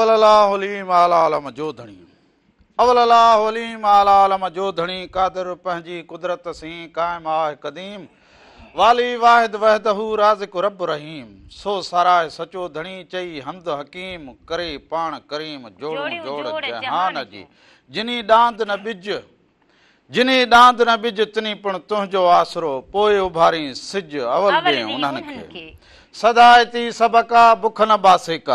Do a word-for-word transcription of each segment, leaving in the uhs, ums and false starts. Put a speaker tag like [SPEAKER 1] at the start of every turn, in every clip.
[SPEAKER 1] अवललाहुलीम आलालम जोधणी अवललाहुलीम आलालम जोधणी कादिर पंहिंजी कुदरत सी कायम आहे कदीम वाली वाहिद वहदहू राज़िक रब रहीम सो साराय सचो धणी चई हमद हकीम करे पाण करीम जोड़ जोड़ जहान जी जिनी डांद न बिज जिनी डांद न बिज तिनी पण तुंहिंजो आसरो पोइ उभारी सिज अवल दे उन्हनि खे सदायती सबका बुख न बासे का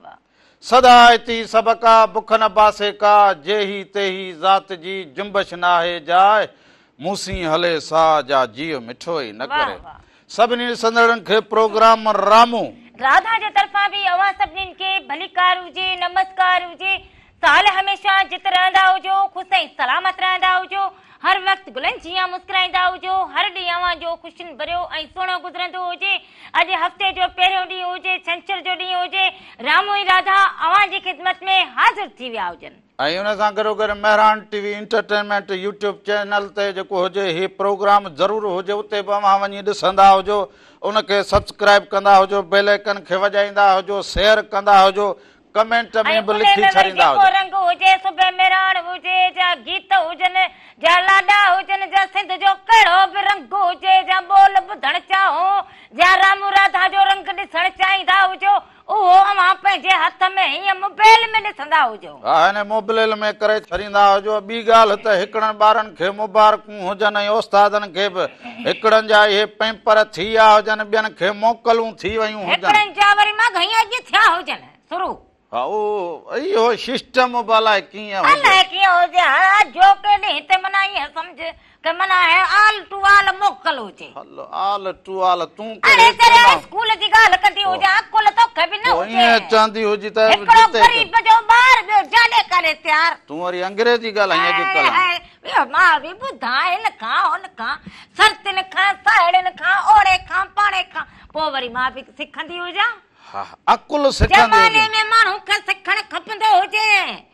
[SPEAKER 1] सदायती सबका बुख न बासे का जेही तेही ज़ात जी जुंबश नाहे जाए मूसी हले सा जा जीव मिठो ही न करे सभिनी संदड़न के प्रोग्राम रामू
[SPEAKER 2] राधा जे तरफा भी अवा सभिनी के भलीकार हुजे नमस्कार हुजे साल हमेशा जित रहंदा हुजो खुश ऐं सलामत रहंदा हुजो हर वक्त गुलन जिया मुस्कुराईंदा हुजो हर डी अवा जो खुशिन भरियो ऐं सुहिणो गुजरंदो हुजे अज हफ्ते जो पहिरियों डी हुजे छंछर जो डी हुजे रामू ऐं राधा अवा जी खिदमत में हाजिर थी विया हुजन
[SPEAKER 1] ऐं उन सां गॾो गॾु Mehran TV entertainment YouTube channel ते जेको हुजे ही प्रोग्राम ज़रूर हुजे उते बि अव्हां वञी ॾिसंदा हुजो उनखे सब्सक्राइब कंदा हुजो बेल आइकन खे वॼाईंदा हुजो शेयर कंदा हुजो कमेंट में भी लिखी छड़ींदा हुजो
[SPEAKER 2] रंग हुजे सुबह मेहरान हुजे जा गीत हुजन जा लाडा हुजन जा सिंध जो कहिड़ो बि रंग हुजे जा बोल ॿुधण चाहो जा रामू राधा जो रंग ॾिसण चाहींदा हुजो उहो अव्हां पंहिंजे हथ में हीअं मोबाइल में ॾिसंदा हुजो
[SPEAKER 1] हा हिन मोबाइल में करे छड़ींदा हुजो ॿी ॻाल्हि त हिकिड़नि ॿारनि खे मुबारकूं हुजनि ऐं उस्तादनि खे बि हिकिड़नि जा इहे पेपर थी विया हुजनि ॿियनि खे मोकलूं थी वयूं हुजनि
[SPEAKER 2] हिकिड़नि जा वरी मां घणी अॼु थिया हुजनि शुरू
[SPEAKER 1] हा ओ इहो सिस्टम भला कीअं
[SPEAKER 2] अलाए कीअं हुजे हा जो के ॾींहं ते मना ईअं सम्झ के मना है आल टू आल मोकल हुजे
[SPEAKER 1] हलो आल टू आल तूं
[SPEAKER 2] अरे तेरे स्कूल जी ॻाल्हि कंदी हुजे अकुल तोखे बि न हुजे
[SPEAKER 1] ईअं चवंदी हुजी त
[SPEAKER 2] हिकिड़ो गरीब जो ॿार ॿियो जाने करे तयार
[SPEAKER 1] तूं वरी अंग्रेजी ॻाल्हाईं अॼुकल्ह
[SPEAKER 2] ॿियो मां बि ॿुधां हिन खां हुन खां सर्तिन खां साहेड़ियुनि खां ओड़े खां पाड़े खां पोइ वरी मां बि सिखंदी हुजां
[SPEAKER 1] हा अकुल सिखंदी
[SPEAKER 2] जमाने में माण्हू खे सिखण खपंदो हुजे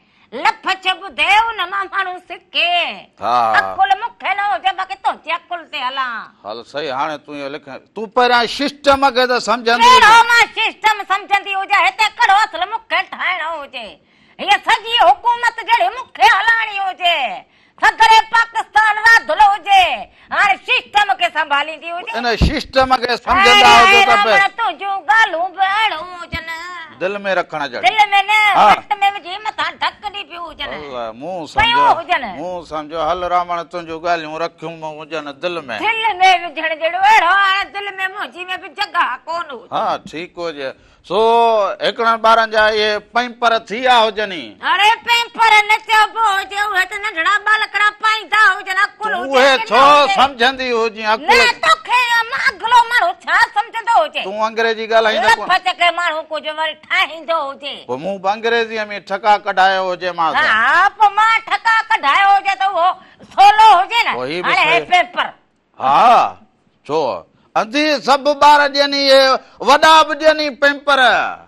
[SPEAKER 2] लफ छप दे उन मां माण्हू सिखे
[SPEAKER 1] हा
[SPEAKER 2] अकुल मूंखे न हुजे बाक़ी तुंहिंजे अकुल ते हलां
[SPEAKER 1] हल सही हाणे तूं इहो लिख तूं पहिरियां सिस्टम खे त सम्झंदी
[SPEAKER 2] कहिड़ो मां सिस्टम सम्झंदी हुजे हिते कहिड़ो असुल मूंखे ठाहिणो हुजे हीअ सॼी हुकूमत जहिड़ी मूंखे हलाइणी हुजे सदरे पाकिस्तान वाधुल हुजे हाणे सिस्टम खे संभालींदी हुजे
[SPEAKER 1] इन सिस्टम खे सम्झंदा हुजो त पे
[SPEAKER 2] तुंहिंजूं ॻाल्हियूं भेड़ूं हुजनि
[SPEAKER 1] दिल में रखण जहिड़ी
[SPEAKER 2] दिल में न वट में विझी मथां ढकनी पियूं हुजनि
[SPEAKER 1] मुंहुं सम्झो मुंहुं सम्झो हल रावण तुंहिंजूं ॻाल्हियूं रखियूं हुजनि दिल में
[SPEAKER 2] दिल में विझण जहिड़ो अहिड़ो हाणे दिल में मुंहिंजी में बि जॻह कोन हुजे
[SPEAKER 1] हा ठीकु हुजे सो हिकिड़नि ॿारनि जा इहे पेपर थी विया हुजनि
[SPEAKER 2] अरे पेपर न चइबो हुजे उहे त नंढड़ा बालकड़ा पाईंदा हुजनि अकुल हुजे
[SPEAKER 1] उहे छो सम्झंदी हुजे अकुल
[SPEAKER 2] न तोखे अगलो माण्हू छा सम्झंदो हुजे
[SPEAKER 1] तूं अंग्रेजी ॻाल्हाईंदो कोन
[SPEAKER 2] लफ़ के माण्हू कुझु वरी ठाहींदो हुजे
[SPEAKER 1] पोइ मूं बि अंग्रेजीअ में ठका कढायो हुजे मां
[SPEAKER 2] हा पोइ मां ठका कढायो हुजे त उहो सोलो हुजे न हाणे पेपर
[SPEAKER 1] हा छो अंधी सभु ॿार ॾियनि इहे वॾा बि ॾियनि पेपर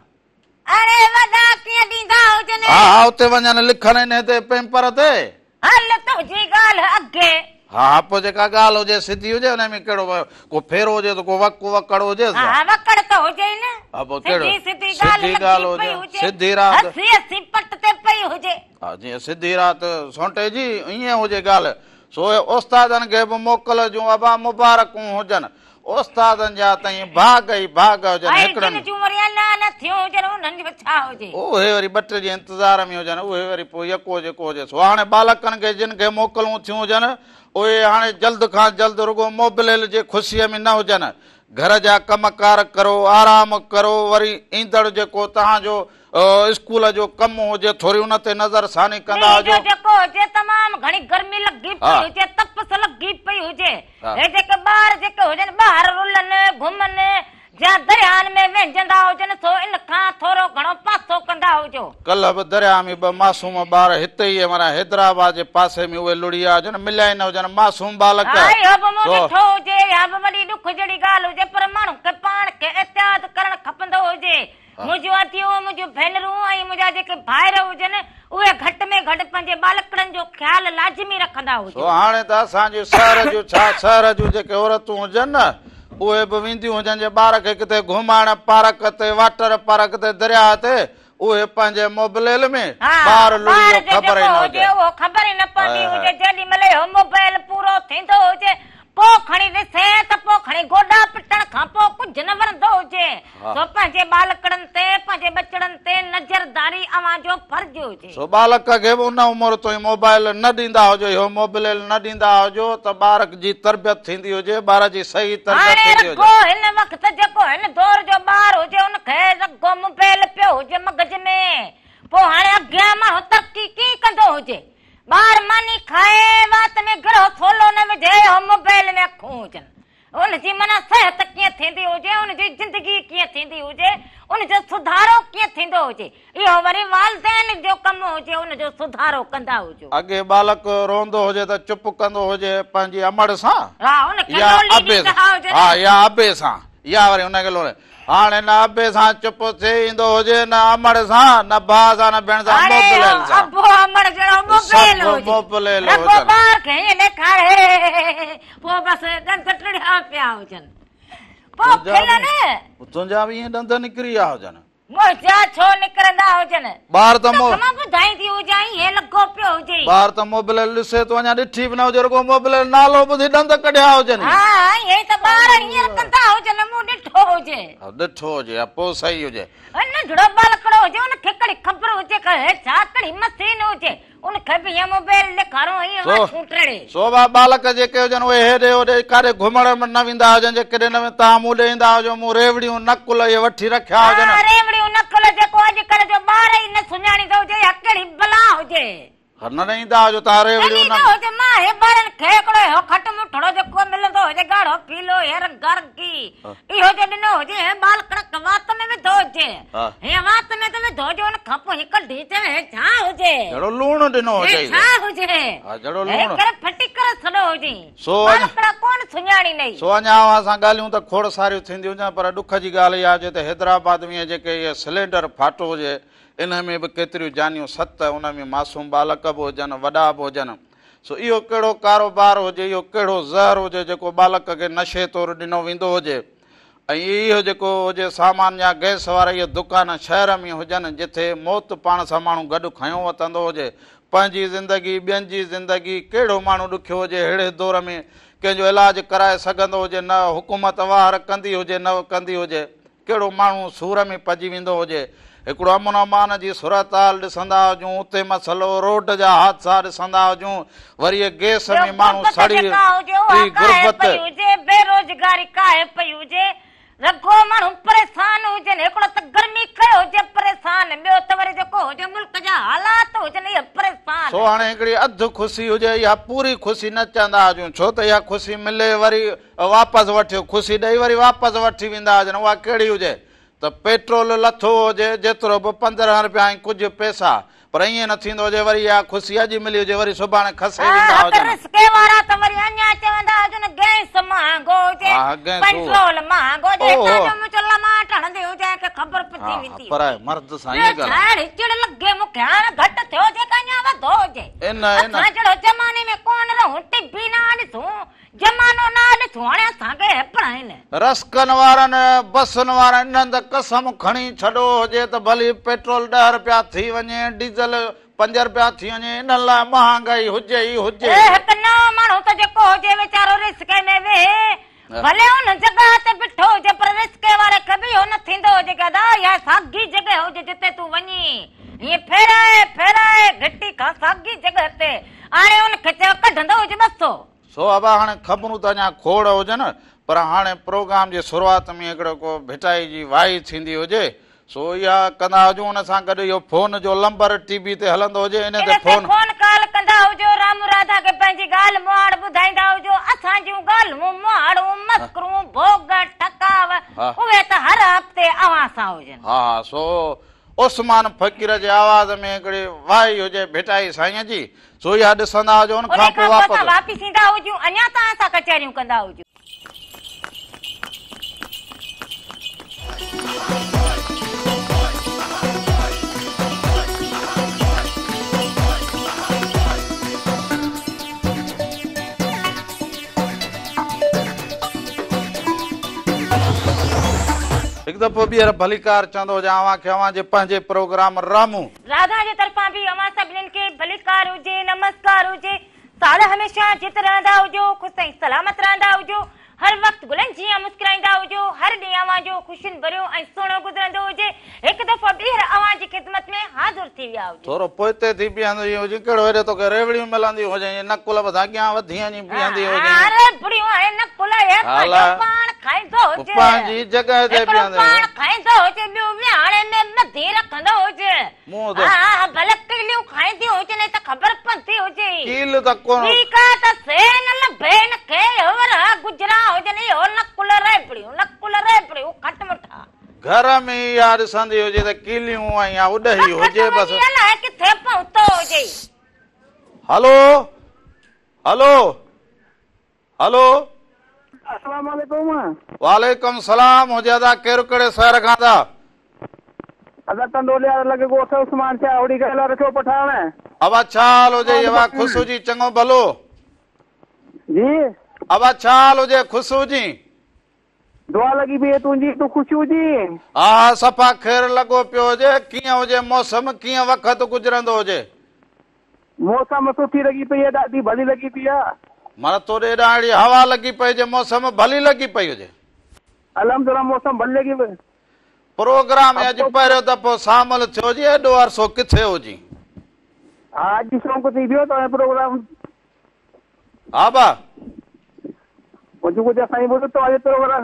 [SPEAKER 2] अरे वॾा कीअं ॾींदा हुजनि
[SPEAKER 1] हा हा उते वञनि लिखनि हिन ते पेपर ते
[SPEAKER 2] हल तुंहिंजी ॻाल्हि अॻे
[SPEAKER 1] हा पोइ जेका ॻाल्हि हुजे सिधी हुजे हुन में कहिड़ो को फेरो हुजे त को वक वकड़ हुजे
[SPEAKER 2] हा वकड़ त हुजे ई न
[SPEAKER 1] हा पोइ कहिड़ो
[SPEAKER 2] सिधी
[SPEAKER 1] ॻाल्हि हुजे सिधी राति
[SPEAKER 2] असी असी पट ते पई हुजे
[SPEAKER 1] हा जीअं सिधी राति सोंटे जी ईअं हुजे ॻाल्हि सो उस्तादनि खे बि मोकल जूं अबा मुबारकूं हुजनि उस्तादनि जा तई भाग ई भाग हुजनि हिकिड़नि उहे वरी ॿ टे ॾींहं इंतज़ार में हुजनि उहे वरी पोइ यको जेको हुजे सो हाणे बालकनि खे जिन खे मोकलूं थियूं हुजनि उहे हाणे जल्द खां जल्द रुगो मोबाइल जे ख़ुशीअ में न हुजनि घर जा कमकार करो आराम करो वरी ईंदड़ जेको तव्हांजो स्कूल जो कमु हुजे थोरी उन ते नज़र सानी कंदा हुजो
[SPEAKER 2] जेको हुजे तमामु घणी गर्मी लॻी पई हुजे तपस लॻी पई हुजे हे जेके ॿार जेके हुजनि ॿाहिरि रुलनि घुमनि या दरियान में वेंजंदा हुजनि सो इन खां थोरो घणो पासो कंदा हुजो
[SPEAKER 1] कल्ह बि दरिया में ॿ मासूम ॿार हिते ई माना हैदराबाद जे पासे में उहे लुड़िया हुजनि मिलिया न हुजनि मासूम बालक
[SPEAKER 2] हुजे या बि वॾी ॾुख जहिड़ी ॻाल्हि हुजे पर माण्हू खे पाण खे एहतियात करणु खपंदो हुजे मुंहिंजूं अतियूं मुंहिंजूं भेनरूं ऐं मुंहिंजा जेके भाइर हुजनि उहे घटि में घटि पंहिंजे बालकड़नि जो ख़्यालु लाज़मी रखंदा हुजनि
[SPEAKER 1] हाणे त असांजूं शहर जूं छा शहर जूं जेके औरतूं हुजनि न उहे बि वेंदियूं हुजनि जे ॿार खे किथे घुमाइण पार्क ते वाटर पार्क ते दरिया ते उहे पंहिंजे मोबाइल में
[SPEAKER 2] हा,
[SPEAKER 1] ॿार लुड़ी
[SPEAKER 2] ॿार
[SPEAKER 1] जो
[SPEAKER 2] जो
[SPEAKER 1] ख़बर ई
[SPEAKER 2] जेको
[SPEAKER 1] न
[SPEAKER 2] हुजे
[SPEAKER 1] हुजे
[SPEAKER 2] उहो ख़बर ई न पवंदी
[SPEAKER 1] हा,
[SPEAKER 2] हुजे जेॾी महिल इहो मोबाइल पूरो थींदो हुजे पोइ खणी ॾिसे त पोइ खणी गोॾा पिटण खां पोइ कुझु न वणंदो हुजे
[SPEAKER 1] हा।
[SPEAKER 2] सो पंहिंजे बालकड़नि ते पंहिंजे बचड़नि ते नज़रदारी अवां जो फर्ज़ हुजे
[SPEAKER 1] सो बालक खे बि उन उमिरि ताईं मोबाइल न ॾींदा हुजो इहो मोबाइल न ॾींदा हुजो त ॿार जी तरबियत थींदी हुजे ॿार जी सही तरबियत
[SPEAKER 2] हाणे
[SPEAKER 1] थींदी
[SPEAKER 2] रगो
[SPEAKER 1] हुजे
[SPEAKER 2] हिन वक़्त जेको हिन दौर जो ॿार हुजे उनखे रगो मोबाइल पियो हुजे मगज में पोइ हाणे अॻियां माण्हू तरक़ी कीअं कंदो हुजे ॿार मानी खाए वात में गिरो थोलो न विझे मोबाइल में अखूं हुजनि उनजी माना सिहत कीअं थींदी हुजे उनजी ज़िंदगी कीअं थींदी हुजे उनजो सुधारो कीअं थींदो हुजे इहो वरी वालदेन जो कमु हुजे उनजो सुधारो कंदा हुजो
[SPEAKER 1] अॻे बालक रोंदो हुजे त चुप कंदो हुजे पंहिंजी अमड़ सां
[SPEAKER 2] हा उनखे
[SPEAKER 1] या
[SPEAKER 2] लोली
[SPEAKER 1] अबे
[SPEAKER 2] ॾींदा
[SPEAKER 1] सां
[SPEAKER 2] हुजे
[SPEAKER 1] हा
[SPEAKER 2] न।
[SPEAKER 1] या अबे सां या वरी हुनखे लोले हाणे न अबे सां चुप थी ईंदो हुजे न अमड़ सां न भाउ सां न भेण सां
[SPEAKER 2] हाणे
[SPEAKER 1] मोबाइल सां
[SPEAKER 2] अबो अमड़ जहिड़ो मोबाइल
[SPEAKER 1] सभु
[SPEAKER 2] हुजे
[SPEAKER 1] मोबाइल
[SPEAKER 2] रगो
[SPEAKER 1] हुजनि।
[SPEAKER 2] ॿार खे ईअं ॾेखारे पोइ बसि ॾंद टिड़िया पिया हुजनि पोइ
[SPEAKER 1] तुंहिंजा
[SPEAKER 2] खिलनि
[SPEAKER 1] बि- तुंहिंजा बि ईअं ॾंद निकिरी विया हुजनि
[SPEAKER 2] मुंहिंजा छो निकिरंदा हुजनि
[SPEAKER 1] ॿार त मो
[SPEAKER 2] मां ॿुधाईंदी हुजां ईअं लॻो पियो हुजे
[SPEAKER 1] ॿार त मोबाइल ॾिसे तो अञा ॾिठी बि न हुजे रुगो मोबाइल नालो ॿुधी ॾंद कढिया हुजनि
[SPEAKER 2] हा ईअं ई त ॿार हींअर कंदा हुजनि मूं ॾिठो हुजे
[SPEAKER 1] हा, ॾिठो हुजे या पोइ सही हुजे
[SPEAKER 2] नंढड़ो बालकड़ो हुजे उनखे कड़ी ख़बर हुजे कि हे छा कड़ी मशीन हुजे उनखे बि हीअं मोबाइल ॾेखारो हीअं
[SPEAKER 1] सो-
[SPEAKER 2] वाठूं टिड़े
[SPEAKER 1] सोभा बालक जेके हुजनि उहे हेॾे होॾे काॾे घुमण में न वेंदा हुजनि जे केॾे न वे- तव्हां मूं ॾे ईंदा हुजो मूं रेवड़ियूं नकुल इहे वठी रखिया
[SPEAKER 2] हा,
[SPEAKER 1] हुजनि
[SPEAKER 2] रेवड़ियूं नकुल जेको अॼुकल्ह जो ॿार ई न सुञाणींदो हुजे या कहिड़ी बला हुजे
[SPEAKER 1] हा, न ईंदा हुजो तव्हां रेवड़ियूं
[SPEAKER 2] ॾींदो
[SPEAKER 1] न
[SPEAKER 2] हुजे मां हे ॿारनि खे हिकिड़ो इहो खट मुठड़ो जेको मिलंदो हुजे ॻाढ़ो पीलो हेर गरगी इहो जो ॾिनो हुजे हे बाल कड़क वात में विधो हुजे
[SPEAKER 1] हा।
[SPEAKER 2] हे वात में त विधो हुजे उन खां पोइ हिकु ढी ते हे छा हुजे
[SPEAKER 1] जहिड़ो लूणु ॾिनो हुजे
[SPEAKER 2] हे छा हुजे
[SPEAKER 1] हा, जहिड़ो
[SPEAKER 2] हे
[SPEAKER 1] लूणु
[SPEAKER 2] करे फटी करे छॾो हुजे
[SPEAKER 1] सो
[SPEAKER 2] बाल
[SPEAKER 1] अञा-
[SPEAKER 2] कड़ा कोन सुञाणी नहीं
[SPEAKER 1] सो अञा असां ॻाल्हियूं त खोड़ सारियूं थींदियूं हुजनि पर ॾुख जी ॻाल्हि इहा आहे त हैदराबाद में जेके इहे सिलेंडर फाटो हुजे इन में बि केतिरियूं जानियूं सत उन में मासूम बालक बि हुजनि वॾा बि हुजनि सो इहो कहिड़ो कारोबार हुजे इहो कहिड़ो ज़हर हुजे जेको बालक खे नशे तौरु ॾिनो वेंदो हुजे ऐं इहो जेको हुजे सामान या गैस वारा इहे दुकान शहर में हुजनि जिथे मौत पाण सां माण्हू गॾु खयों वतंदो हुजे पंहिंजी ज़िंदगी ॿियनि जी ज़िंदगी कहिड़ो माण्हू ॾुखियो हुजे अहिड़े दौर में कंहिंजो इलाजु कराए सघंदो हुजे न हुकूमत वार कंदी हुजे न कंदी हुजे कहिड़ो माण्हू सूर में पइजी वेंदो हुजे हिकिड़ो अमन अमान जी सूरत हाल ॾिसंदा हुजूं उते मसलो रोड जा हादसा ॾिसंदा हुजूं वरी गैस में माण्हू सड़ी गुरबत
[SPEAKER 2] हुजे बेरोजगारी काहे पई हुजे रगो माण्हू परेशान हुजनि हिकिड़ो त गर्मी कयो हुजे परेशान ॿियो त वरी जेको हुजे मुल्क जा हालात हुजनि इहे परेशान
[SPEAKER 1] सो हाणे हिकिड़ी अधु ख़ुशी हुजे या पूरी ख़ुशी न चवंदा हुजूं छो त इहा ख़ुशी मिले वरी वापसि वठियो ख़ुशी ॾेई वरी वापसि वठी वेंदा हुजनि उहा कहिड़ी हुजे त पेट्रोल लथो हुजे जेतिरो बि पंद्रहं रुपया ऐं कुझु पैसा पर ईअं न थींदो हुजे वरी इहा ख़ुशी अॼु मिली हुजे वरी सुभाणे खसे वेंदा हुजनि
[SPEAKER 2] रिस्के वारा त वरी अञा चवंदा हुजनि गैस महांगो हुजे
[SPEAKER 1] हा, गैस
[SPEAKER 2] पेट्रोल महांगो हुजे
[SPEAKER 1] ओहो।
[SPEAKER 2] हितां जो मुंहिंजो लमाट हणंदी हुजे के ख़बर
[SPEAKER 1] हा,
[SPEAKER 2] पइजी
[SPEAKER 1] हा,
[SPEAKER 2] वेंदी
[SPEAKER 1] पर आहे मर्द सां ईअं ॻाल्हि
[SPEAKER 2] छाड़ी चिड़ लॻे मूंखे हाणे घटि थियो हुजे का अञा वधो हुजे
[SPEAKER 1] इन इन
[SPEAKER 2] असां जहिड़ो ज़माने में कोन रहूं टिभी न ॾिसूं ज़मानो न ॾिसूं हाणे असांखे हेपड़ा आहिनि
[SPEAKER 1] रस्कनि वारनि बसुनि वारनि इन्हनि त कसम खणी छॾो हुजे त भली पेट्रोल ॾह रुपया थी वञे डीज़ल पंज रुपया थी वञे इन लाइ महांगाई हुजे ई हुजे
[SPEAKER 2] ए हिकु नओं माण्हू त जेको हुजे वीचारो रिस्के में वेहे भले हुन जॻह ते बीठो हुजे पर रिस्के वारे खे बि इहो न थींदो हुजे कि अदा इहा साॻी जॻह हुजे जिते तूं वञी हीअं फेराए फेराए घिटी खां साॻी जॻह ते हाणे हुनखे चयो कढंदो हुजे ॿ सौ
[SPEAKER 1] सो अबा हाणे ख़बरूं त अञा खोड़ हुजनि पर हाणे प्रोग्राम जी शुरूआत में हिकिड़ो को भिटाई जी वाई थींदी हुजे सो इहा कंदा हुजूं हुन सां गॾु इहो फोन जो नंबर टीवी ते हलंदो हुजे इन ते फोन
[SPEAKER 2] फोन कॉल कंदा हुजो राम राधा खे पंहिंजी ॻाल्हि मुहाड़ ॿुधाईंदा हुजो असां जूं ॻाल्हियूं मुहाड़ूं मस्करूं भोग टकाव
[SPEAKER 1] हा।
[SPEAKER 2] उहे त हर हफ़्ते अवां सां हुजनि
[SPEAKER 1] हा सो उस्मान फ़कीर जे आवाज़ में हिकिड़ी वाई हुजे भिटाई साईं जी सो इहा ॾिसंदा हुजो उन
[SPEAKER 2] उन
[SPEAKER 1] खां
[SPEAKER 2] खां
[SPEAKER 1] पोइ
[SPEAKER 2] पोइ असां
[SPEAKER 1] वापसि
[SPEAKER 2] वापसि ईंदा हुजूं अञा तव्हां सां कचहरियूं कंदा हुजूं
[SPEAKER 1] एक दफ़ो ॿीहर भलीकार चवंदो हुजे अव्हां खे अव्हां जे पंहिंजे प्रोग्राम रामू
[SPEAKER 2] राधा जे तरफ़ां बि अव्हां सभिनीनि खे भलीकार हुजे, नमस्कार हुजे। साल हमेशा जित रहंदा हुजो, ख़ुशि ऐं सलामत रहंदा हुजो। हर वक्त गुलनि जीअं मुस्कुराईंदा हुजो। हर ॾींहुं अव्हां जो ख़ुशियुनि भरियो ऐं सुहिणो गुज़रंदो हुजे। हिकु दफ़ो ॿीहर अव्हां जी ख़िदमत में हाज़िर थी विया हुजो।
[SPEAKER 1] थोरो पोइते थी बीहंदो हुजे, कहिड़ो हेॾे तोखे रेवड़ियूं मिलंदियूं हुजे, नकुल बधा अॻियां वधी वञी बीहंदी हुजे।
[SPEAKER 2] अरे बुढ़ियूं हाणे नकुल हे पाण खाईंदो हुजे,
[SPEAKER 1] पंहिंजी जॻह ते बीहंदो
[SPEAKER 2] पाण खाईंदो हुजे, ॿियो विहाणे में मधी रखंदो हुजे। हा भले किलियूं खाईंदियूं हुजे न त ख़बर पवंदी हुजे।
[SPEAKER 1] कील त कोन
[SPEAKER 2] ठीकु आहे त सेन लभे न के और गुजरा हुजे न इहो नकुल रेवड़ियूं, नकुल रेवड़ियूं खट मिठा
[SPEAKER 1] घर में या ॾिसंदी हुजे त कीलियूं ऐं या उॾही हुजे बस
[SPEAKER 2] किथे पहुतो हुजे।
[SPEAKER 1] हलो हलो हलो
[SPEAKER 3] अस्सलाम वालेकुम।
[SPEAKER 1] वालेकुम सलाम हुजे अदा केरु कहिड़े शहर खां था?
[SPEAKER 3] अदा टंडोलिया लगे गोठ उस्मान शाह ओड़ी गला रखो पठाण।
[SPEAKER 1] अब अच्छा हाल हुजे यवा खुशू जी चङो भलो
[SPEAKER 3] जी।
[SPEAKER 1] अब अच्छा हाल हुजे खुशू जी?
[SPEAKER 3] दुआ लगी भी तुंजी तू खुशू जी?
[SPEAKER 1] हा सफ़ा ख़ैर लॻो पियो हुजे। कीअं हुजे मौसम, कीअं वक़्तु गुज़रंदो हुजे?
[SPEAKER 3] मौसम सुठी लगी पई है, ॾाढी भली लगी पई है।
[SPEAKER 1] माना तोड़े हेॾां अहिड़ी हवा लॻी पई हुजे, मौसम भली लॻी पई हुजे।
[SPEAKER 3] अल्हम्दुलिल्लाह मौसम भली लगी पई।
[SPEAKER 1] प्रोग्राम अॼु पहिरियों दफ़ो शामिल थियो हुजे, एॾो अरसो किथे हुजी?
[SPEAKER 3] हा अॼु शौक़ थी वियो त प्रोग्राम।
[SPEAKER 1] हा बा
[SPEAKER 3] कुझु कुझु साईं ॿुधो तो अॼु प्रोग्राम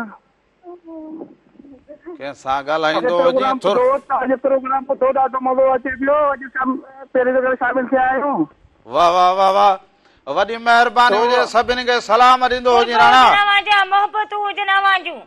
[SPEAKER 1] कंहिंसां ॻाल्हाईंदो हुजे थोरो
[SPEAKER 3] अॼु प्रोग्राम ॿुधो ॾाढो मज़ो अचे पियो। अॼु पहिरीं दफ़े शामिल थिया आहियूं।
[SPEAKER 1] वाह वाह वाह वाह वॾी महिरबानी हुजे। सभिनी खे सलाम ॾींदो हुजे राणा।
[SPEAKER 2] मोहबतूं हुजनि अव्हां जूं।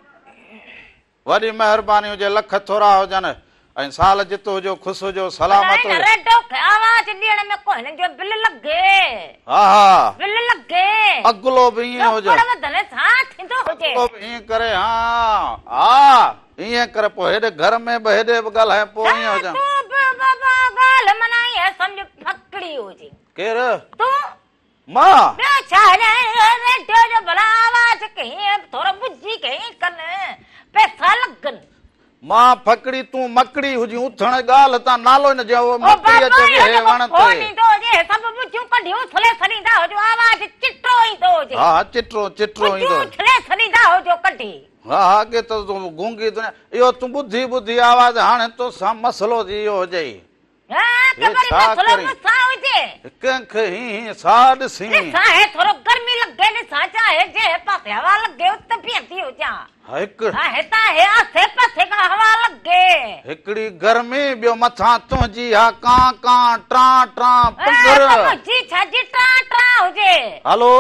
[SPEAKER 1] वॾी महिरबानी हुजे, लख थोरा हुजनि ऐं साल जितो हुजो, ख़ुशि हुजो, सलामत हुजो।
[SPEAKER 2] आवाज़ ॾियण में को हिननि जो बिल लॻे।
[SPEAKER 1] हा हा
[SPEAKER 2] बिल लॻे।
[SPEAKER 1] अॻिलो बि ईअं हुजे,
[SPEAKER 2] वधने सां थींदो हुजे।
[SPEAKER 1] अॻिलो बि ईअं करे। हा हा ईअं करे पोइ हेॾे घर में बि हेॾे बि ॻाल्हाए पोइ ईअं हुजे।
[SPEAKER 2] ॻाल्हि माना ईअं सम्झ फकड़ी हुजे।
[SPEAKER 1] केरु?
[SPEAKER 2] तूं
[SPEAKER 1] मां?
[SPEAKER 2] ॿियो छा रेडियो जो भला आवाज़ कहीं थोरो ॿुधी कहीं कनि पैसा लॻनि।
[SPEAKER 1] मां फकड़ी तूं मकड़ी हुजी उथण ॻाल्हि तां नालो न जो मकड़ी अचे वे वण ते।
[SPEAKER 2] फोन ईंदो हुजे सब बुझूं कढियूं थले सरींदा हुजो, आवाज़ चिट्रो ईंदो हुजे।
[SPEAKER 1] हा चिट्रो चिट्रो ईंदो
[SPEAKER 2] थले सरींदा हुजो कढी।
[SPEAKER 1] हा अॻे त तूं गूंगी दुनिया इहो तूं ॿुधी ॿुधी आवाज़ हाणे तोसां मसलो थी वियो हुजे।
[SPEAKER 2] हा ख़बर मसलो मुसा हुजे।
[SPEAKER 1] कंहिंखे ही साह ॾिसी
[SPEAKER 2] साहे थोरो गर्मी लॻे न सा चाहे जे पासे हवा लॻे उत बीहंदी हुजां।
[SPEAKER 1] हिक
[SPEAKER 2] हा हितां हे आसे पासे खां हवा लॻे।
[SPEAKER 1] हिकिड़ी गर्मी ॿियो मथां तुंहिंजी हा कां कां ट्रां ट्रां पुंगर।
[SPEAKER 2] जी छाजी ट्रां ट्रां हुजे।
[SPEAKER 1] हलो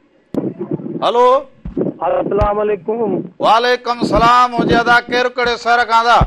[SPEAKER 1] हलो
[SPEAKER 3] अस्सलाम वालेकुम।
[SPEAKER 1] वालेकुम सलाम हुजे अदा केरु कहिड़े शहर खां था?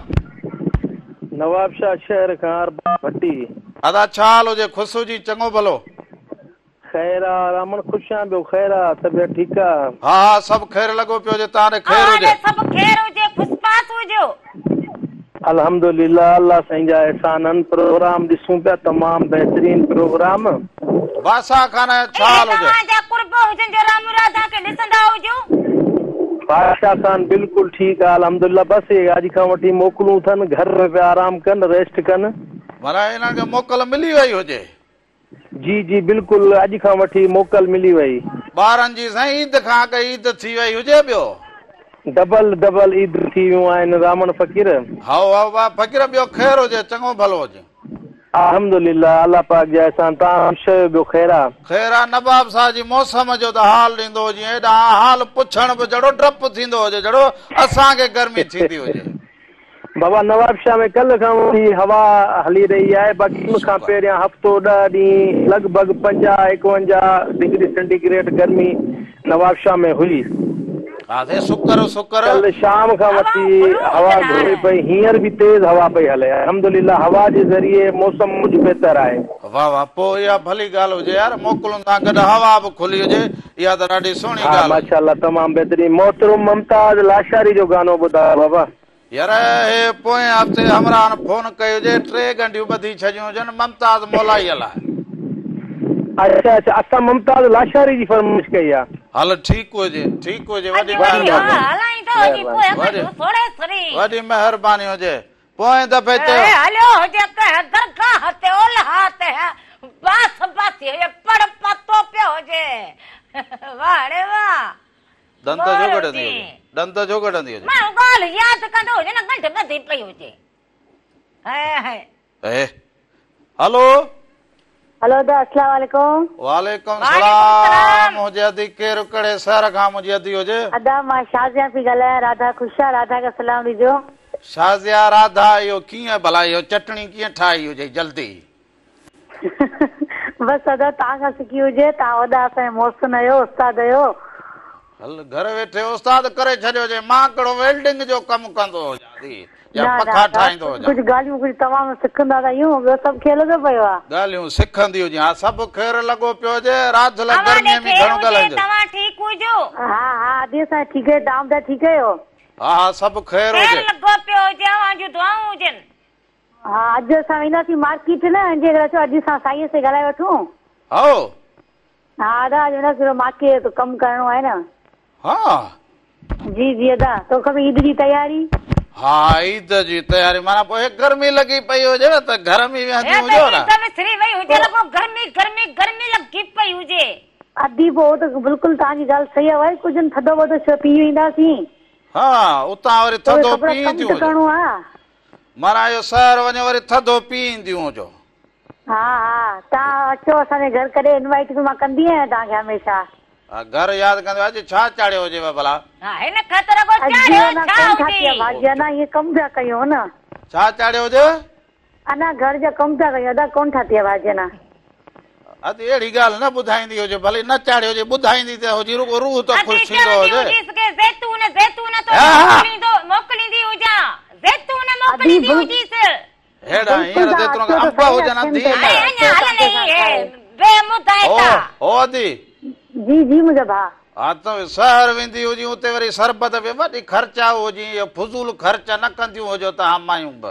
[SPEAKER 3] नवाब शाह शहर खां भट्टी।
[SPEAKER 1] अदा छा हाल हुजे? खुशू जी चङो भलो?
[SPEAKER 3] खैर आहे रमन ख़ुशि आहियां। ॿियो खैर आहे? तबियत ठीकु आहे?
[SPEAKER 1] हा हा सभु ख़ैर लॻो पियो हुजे। तव्हां ॾे ख़ैर हुजे?
[SPEAKER 2] सभु ख़ैर हुजे, ख़ुशपास हुजो।
[SPEAKER 3] अल्हम्दुलिल्लाह अल्लाह साईं जा एहसाननि। प्रोग्राम ॾिसूं पिया, तमामु बहितरीन प्रोग्राम।
[SPEAKER 1] बासा खाना छा हाल हुजे?
[SPEAKER 2] तव्हांजा कुर्ब हुजनि जो राम राधा खे ॾिसंदा हुजो।
[SPEAKER 3] बादशाह खान बिल्कुलु ठीकु आहे अल्हम्दुलिल्लाह। बसि अॼु खां वठी मोकलूं अथनि, घर में पिया आराम कनि, रेस्ट कनि।
[SPEAKER 1] माना हिननि खे मोकल मिली वई हुजे?
[SPEAKER 3] जी जी बिल्कुलु अॼु खां वठी मोकल मिली वई।
[SPEAKER 1] ॿारनि जी साईं ईद खां अॻु ईद थी वई हुजे? ॿियो
[SPEAKER 3] डबल डबल ईद थी वियूं आहिनि रामन फ़कीर।
[SPEAKER 1] हा वाह फ़कीर ॿियो ख़ैर हुजे, चङो भलो हुजे।
[SPEAKER 3] अल्हम्दुलिल्लाह अल्लाह पाक जा एहसान। तव्हां शइ ॿियो ख़ैर आहे?
[SPEAKER 1] ख़ैर आहे। नवाब साहब जी मौसम जो त हाल ॾींदो हुजे, हेॾा हाल पुछण बि जहिड़ो डपु थींदो हुजे जहिड़ो असांखे गर्मी थींदी हुजे।
[SPEAKER 3] बाबा नवाब शाह में कल्ह खां वठी हवा हली रही आहे। बाक़ी हुन खां पहिरियां हफ़्तो ॾह ॾींहं लॻभॻि पंजाह एकवंजाह डिग्री सेंटीग्रेड गर्मी नवाब शाह में हुई।
[SPEAKER 1] हा शुक्र शुक्र।
[SPEAKER 3] कल्ह शाम खां वठी हवा घुरे पई, हींअर बि तेज़ हवा पई हले। अल्हम्दुलिल्लाह हवा जे ज़रिए मौसम कुझु बहितर आहे।
[SPEAKER 1] वाह वाह पोइ इहा भली ॻाल्हि हुजे यार, मोकलुनि सां गॾु हवा बि खुली हुजे, इहा त ॾाढी सुहिणी ॻाल्हि आहे।
[SPEAKER 3] माशाअल्लाह तमामु बहितरीन। मोहतरम मुमताज़ लाशारी जो गानो ॿुधायो बाबा।
[SPEAKER 1] यार हे पोएं हफ़्ते हमरान फोन कई हुजे, टे घंटियूं ॿधी छॾियूं हुजनि मुमताज़ मोलाई लाइ।
[SPEAKER 3] अच्छा अच्छा असां मुमताज़ लाशारी जी फरमाइश कई आहे।
[SPEAKER 1] हल ठीकु हुजे ठीकु हुजे वॾी
[SPEAKER 2] अॼु वरी हा
[SPEAKER 1] महिरबानी
[SPEAKER 2] हलाईं थो अॼु पोइ
[SPEAKER 1] वरी।
[SPEAKER 2] अॻु थोरे सरी
[SPEAKER 1] वॾी महिरबानी हुजे पोइ दफ़े
[SPEAKER 2] ए,
[SPEAKER 1] ते
[SPEAKER 2] हलियो हुजे कह दरगाह ते ओलहा ते बास बासी हे पड़ पतो पियो हुजे वाह रे वाह
[SPEAKER 1] दंद जो कढंदी हुजे दंद जो कढंदी हुजे
[SPEAKER 2] मां ॻाल्हि यादि कंदो हुजे न घंट ॿधी पई हुजे हाय हाय
[SPEAKER 1] ए हलो
[SPEAKER 4] हेलो दा अस्सलाम वालेकुम।
[SPEAKER 1] वालेकुम
[SPEAKER 2] वालेकुम
[SPEAKER 1] सलाम
[SPEAKER 2] सलाम।
[SPEAKER 1] मुंहिंजी अदी केरु कड़े शहर खां मुंहिंजी अदी हुजे
[SPEAKER 4] अदा मां शाज़िया पई ॻाल्हायां राधा खुशा राधा खे सलाम ॾिजो।
[SPEAKER 1] शाज़िया राधा इहो कीअं भला इहो चटणी कीअं ठाही हुजे जल्दी
[SPEAKER 4] बसि अदा तव्हां खां सिखी हुजे तव्हां वॾा असांजा मोहसिन आहियो उस्ताद आहियो।
[SPEAKER 1] हल घर वेठे उस्ताद करे छॾियो हुजे मां कहिड़ो वेल्डिंग जो कमु कंदो हुजां या
[SPEAKER 4] न, न,
[SPEAKER 1] पखा
[SPEAKER 4] न,
[SPEAKER 1] ठाहींदो हुजां
[SPEAKER 4] कुझु ॻाल्हियूं कुझु तमामु सिखंदा था आहियूं ॿियो सभु खेल थो पियो आहे।
[SPEAKER 1] ॻाल्हियूं सिखंदी हुजे हा सभु ख़ैरु लॻो पियो हुजे राति लाइ
[SPEAKER 2] तव्हां
[SPEAKER 1] गर्मीअ में
[SPEAKER 2] खे
[SPEAKER 1] घणो
[SPEAKER 2] हुजे
[SPEAKER 1] ॻाल्हाइजो
[SPEAKER 2] तव्हां ठीकु हुजो
[SPEAKER 4] हा हा अदी असां ठीकु आहे तव्हां ॿुधायो ठीकु आहियो।
[SPEAKER 1] हा हा सभु ख़ैरु
[SPEAKER 2] ख़ैर
[SPEAKER 1] हुजे
[SPEAKER 2] लॻो पियो हुजे अवां जूं दुआऊं हुजनि
[SPEAKER 4] हा अॼु असां वेंदासीं मार्केट न जे करे अचो अॼु असां साईं से ॻाल्हाए वठूं।
[SPEAKER 1] हो
[SPEAKER 4] हा अदा अॼु वेंदासीं मार्केट कमु करिणो आहे न।
[SPEAKER 1] हा
[SPEAKER 4] जी जी अदा तोखे बि ईद जी तयारी।
[SPEAKER 1] हा ईद जी तयारी माना पोइ गर्मी लॻी पई हुजे न त घर में वेहंदी
[SPEAKER 2] हे
[SPEAKER 1] हुजो
[SPEAKER 2] त
[SPEAKER 1] न
[SPEAKER 2] ईद में सिरी वई हुजे लॻो गर्मी गर्मी गर्मी लॻी पई हुजे
[SPEAKER 4] अदी पोइ त बिल्कुलु तव्हांजी ॻाल्हि सही आहे वरी कुझु न थधो वधो छो पी वेंदासीं
[SPEAKER 1] हा उतां वरी
[SPEAKER 4] थोरो
[SPEAKER 1] थधो
[SPEAKER 4] कपिड़ा
[SPEAKER 1] पी
[SPEAKER 4] कमु
[SPEAKER 1] ईंदियूं
[SPEAKER 4] त करिणो आहे।
[SPEAKER 1] माना इहो शहर वञो वरी थधो पी ईंदियूं हुजो
[SPEAKER 4] हा हा तव्हां अचो असांजे घर कॾहिं इनवाइट बि मां कंदी आहियां तव्हांखे हमेशह।
[SPEAKER 1] हा, घर यादि कंदो अॼु छा चाढ़ियो हुजेव भला
[SPEAKER 2] हा हिन ख़तर को
[SPEAKER 4] अॼु
[SPEAKER 2] चाढ़ियो
[SPEAKER 4] अञा
[SPEAKER 2] छा
[SPEAKER 4] कोन ठाती आहे
[SPEAKER 2] हुजे
[SPEAKER 4] भाॼी अञा इहे कमु पिया कयूं न
[SPEAKER 1] छा चाढ़ियो हुजे
[SPEAKER 4] अञा घर जा कमु पिया कयूं अदा कोन ठाती आहे भाॼी अञा।
[SPEAKER 1] अॼु अहिड़ी ॻाल्हि न ॿुधाईंदी हुजे भले न चाढ़ियो हुजे ॿुधाईंदी त हुजे रुगो रूह त
[SPEAKER 2] अॼु
[SPEAKER 1] ख़ुशि थींदो
[SPEAKER 2] चवंदी
[SPEAKER 1] हुजे
[SPEAKER 2] हुजीसि के ज़ैतून ज़ैतून तो
[SPEAKER 1] हा, हा।
[SPEAKER 2] मोकिलींदो मोकिलींदी हुजां ज़ैतून मोकिलींदी
[SPEAKER 4] बिल्कुलु।
[SPEAKER 2] हुजीसि
[SPEAKER 1] हेड़ा हींअर
[SPEAKER 4] बिल्कुलु
[SPEAKER 1] जेतिरो
[SPEAKER 4] अचो त
[SPEAKER 1] अंब
[SPEAKER 4] सही
[SPEAKER 1] हुजनि
[SPEAKER 4] आहे,
[SPEAKER 1] अंधी
[SPEAKER 4] थियनि
[SPEAKER 2] हाणे
[SPEAKER 4] था।
[SPEAKER 2] अञा हलंदी हे बेमुदाइता
[SPEAKER 1] हो हो अदी
[SPEAKER 4] जी जी मुंहिंजा भाउ
[SPEAKER 1] हा त शहर वेंदी हुजी उते वरी शरबत बि वॾी ख़र्चा हुजी इहो फुज़ूल ख़र्च न कंदियूं हुजो त हमायूं बि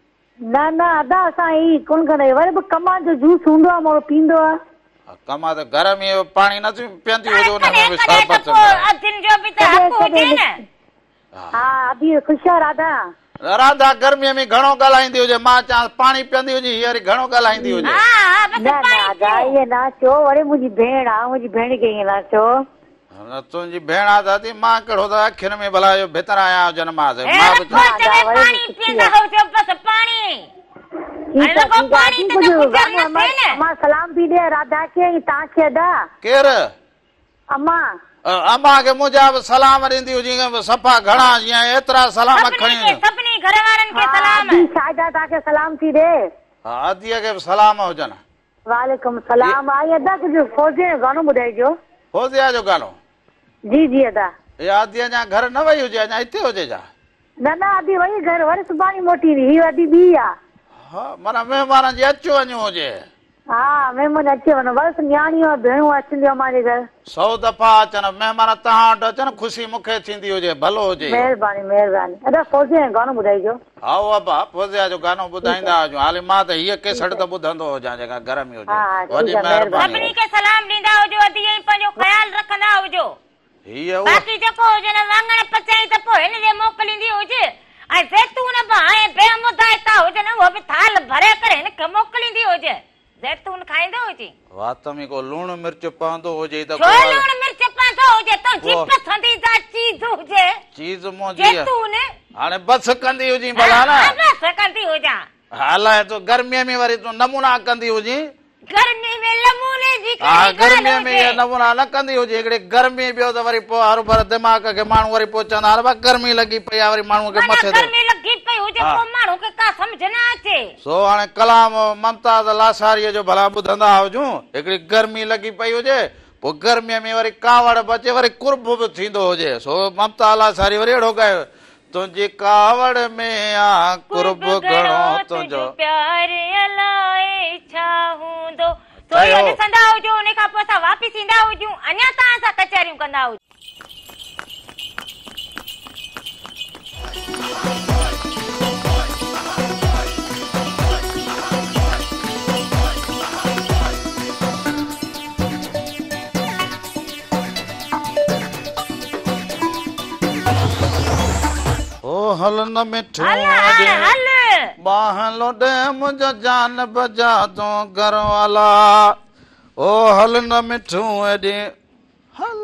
[SPEAKER 4] न न अदा असां ई कोन कंदा आहियूं वरी बि कमां जो जूस हूंदो आहे माण्हू पींदो आहे।
[SPEAKER 1] कमा त घर में पाणी न पीअंदी हुजे हुन
[SPEAKER 2] कॾहिं
[SPEAKER 1] में बि
[SPEAKER 2] कॾहिं त
[SPEAKER 1] शरबत
[SPEAKER 2] पोइ अधीन जो बि त हक़ हुजे न
[SPEAKER 4] हा अभी ख़ुशि आहे राधा।
[SPEAKER 1] राधा गर्मीअ में घणो ॻाल्हाईंदी हुजे मां चवां पाणी पीअंदी हुजे हीअ वरी घणो ॻाल्हाईंदी हुजे
[SPEAKER 2] हा हा बसि
[SPEAKER 4] न न
[SPEAKER 2] पाणी
[SPEAKER 4] अदा
[SPEAKER 2] पियो
[SPEAKER 4] इहे न चओ वरी मुंहिंजी भेण आहे मुंहिंजी भेण खे ईअं न चओ।
[SPEAKER 1] न तुंहिंजी भेण आहे दादी मां कहिड़ो त अखियुनि में भला इहो भितर आया हुजनि मां
[SPEAKER 2] हे
[SPEAKER 1] मां बि
[SPEAKER 2] रखो
[SPEAKER 1] चवां-
[SPEAKER 2] चवे
[SPEAKER 4] वरी
[SPEAKER 2] पाणी
[SPEAKER 4] सुठी
[SPEAKER 2] पीअंदा
[SPEAKER 4] आहे।
[SPEAKER 2] हुजो बसि पाणी
[SPEAKER 4] ठीकु आहे,
[SPEAKER 2] लॻो
[SPEAKER 4] ठीकु आहे।
[SPEAKER 2] पाणी
[SPEAKER 4] अभी
[SPEAKER 2] त
[SPEAKER 4] कुझु
[SPEAKER 2] गुज़र न
[SPEAKER 4] अम्मा
[SPEAKER 2] थिए न।
[SPEAKER 4] अम्मा सलाम थी ॾे राधा खे ऐं तव्हांखे अदा
[SPEAKER 1] केरु
[SPEAKER 4] अम्मा
[SPEAKER 1] अ, अम्मा खे मुंहिंजा बि सलाम ॾींदी हुजी सफ़ा घणा जीअं एतिरा सलाम
[SPEAKER 2] सभिनी
[SPEAKER 1] खणी
[SPEAKER 2] खे सभिनी घर वारनि खे
[SPEAKER 4] हा,
[SPEAKER 2] सलाम
[SPEAKER 4] अभी शायदा तव्हांखे सलाम थी ॾे।
[SPEAKER 1] हा अदीअ खे बि सलाम हुजनि
[SPEAKER 4] वालेकुम सलाम आई अदा कुझु फौजे जो गानो ॿुधाइजो।
[SPEAKER 1] फौजिया जो गानो
[SPEAKER 4] जी जी अदा
[SPEAKER 1] इहा अदी अञा घर न वई हुजे अञा हिते हुजे छा
[SPEAKER 4] न न अभी वई घर वरी सुभाणे मोटी हीअ अदी ॿी आहे।
[SPEAKER 1] हा माना महिमाननि जी अचु वञु हुजे
[SPEAKER 4] हा महिमान अचे वञो बसि न्याणियूं भेणूं अचंदियूं अमांजे घर।
[SPEAKER 1] सौ दफ़ा अचनि महिमान तव्हां वटि अचनि ख़ुशी मूंखे थींदी हुजे भलो हुजे
[SPEAKER 4] महिरबानी महिरबानी अदा फौजे जो गानो ॿुधाइजो।
[SPEAKER 1] हा अबा फौजिया जो गानो ॿुधाईंदा हुजूं हाली मां त हीअ केसट त ॿुधंदो हुजां जेका घर में हुजे
[SPEAKER 4] हा, हा, ठीकु
[SPEAKER 1] वॾी
[SPEAKER 4] आहे,
[SPEAKER 1] महिरबानी
[SPEAKER 2] सभिनी खे सलाम ॾींदा हुजो अदी ऐं पंहिंजो ख़्यालु रखंदा हुजो
[SPEAKER 1] हीअ उहा
[SPEAKER 2] बाक़ी जेको हुजे न वाङण पचाई त पोइ हिन जे मोकिलींदी हुजे ऐं ज़ैतून बि हाणे बेमुदाइता हुजनि उहो बि थाल भरे करे हिनखे मोकिलींदी हुजे ज़ैतून खाईंदो हुजे
[SPEAKER 1] वात में को लूणु मिर्च पवंदो हुजे त
[SPEAKER 2] छो लूणु मिर्च पवंदो हुजे तुंहिंजी
[SPEAKER 1] उहो।
[SPEAKER 2] पसंदीदा चीज़ हुजे
[SPEAKER 1] चीज़ मुंहिंजी
[SPEAKER 2] ज़ैतून
[SPEAKER 1] हाणे बस कंदी हुजी भला न
[SPEAKER 2] हा, बसि कंदी हुजां
[SPEAKER 1] हालाए तूं गर्मीअ में वरी तूं नमूना कंदी हुजी
[SPEAKER 2] गर्मी में लमूने जी
[SPEAKER 1] हा
[SPEAKER 2] कहिड़ी ॻाल्हि
[SPEAKER 1] गर्मीअ में
[SPEAKER 2] हुजे।
[SPEAKER 1] इहा नमूना न कंदी हुजे हिकिड़ी गर्मी ॿियो त वरी पोइ हर भर दिमाग़ खे माण्हू वरी पोइ चवंदा अरे बा गर्मी लॻी पई आहे वरी माण्हूअ खे
[SPEAKER 2] माना
[SPEAKER 1] मथे ते
[SPEAKER 2] गर्मी लॻी पई हुजे
[SPEAKER 1] हा।
[SPEAKER 2] पोइ माण्हू खे का सम्झ न अचे
[SPEAKER 1] सो हाणे कलाम ममताज़ लासारीअ जो भला ॿुधंदा हुजूं हिकिड़ी गर्मी लॻी पई हुजे पोइ गर्मीअ में वरी कावड़ बि अचे वरी कुर्ब बि थींदो हुजे सो ममता लासारी वरी अहिड़ो ॻायो तुंहिंजी कावड़ में आ कुर्ब घणो तुंहिंजो
[SPEAKER 2] प्यार अलाए छा हूंदो तो
[SPEAKER 1] चयो।
[SPEAKER 2] इहो ॾिसंदा हुजो उन खां पोइ असां वापसि ईंदा हुजूं अञा तव्हां सां कचहरियूं कंदा हुजूं
[SPEAKER 1] हल न मिठो
[SPEAKER 2] हल हाणे हल
[SPEAKER 1] बाहलो दे मुझ जान बजा तो घर वाला ओ हल न मिठो एडे हल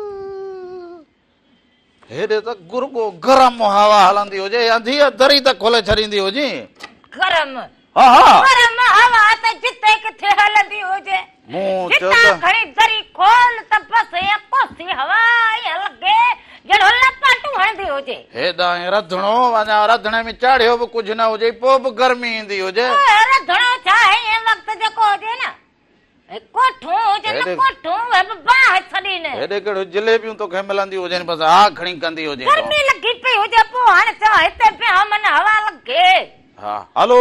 [SPEAKER 1] हेॾे त गुरगो गरम हवा हलंदी हुजे अंधी दरी त खोले छॾींदी हुजे
[SPEAKER 2] गरम
[SPEAKER 1] हा हा
[SPEAKER 2] गरम हवा त जिते किथे हलंदी हुजे
[SPEAKER 1] मूं चयो
[SPEAKER 2] जितां
[SPEAKER 1] त
[SPEAKER 2] खणी दरी खोल त बस या कोसी हवा ई लगे जहिड़ो लपाटू हणंदी हुजे
[SPEAKER 1] हेॾा रधणो वञा रधणे में चाढ़ियो बि कुझु न हुजे पोइ बि गर्मी ईंदी हुजे
[SPEAKER 2] रधणो छा आहे वक़्त जेको हुजे न कोठूं हुजे न कोठूं बाहि छॾीनि
[SPEAKER 1] हेॾे कहिड़ो जलेबियूं तोखे मिलंदी हुजनि बसि हा खणी कंदी हुजे
[SPEAKER 2] गर्मी लगी पई हुजे पोइ हाणे चओ हिते पिया मन हवा लगे
[SPEAKER 1] हा हलो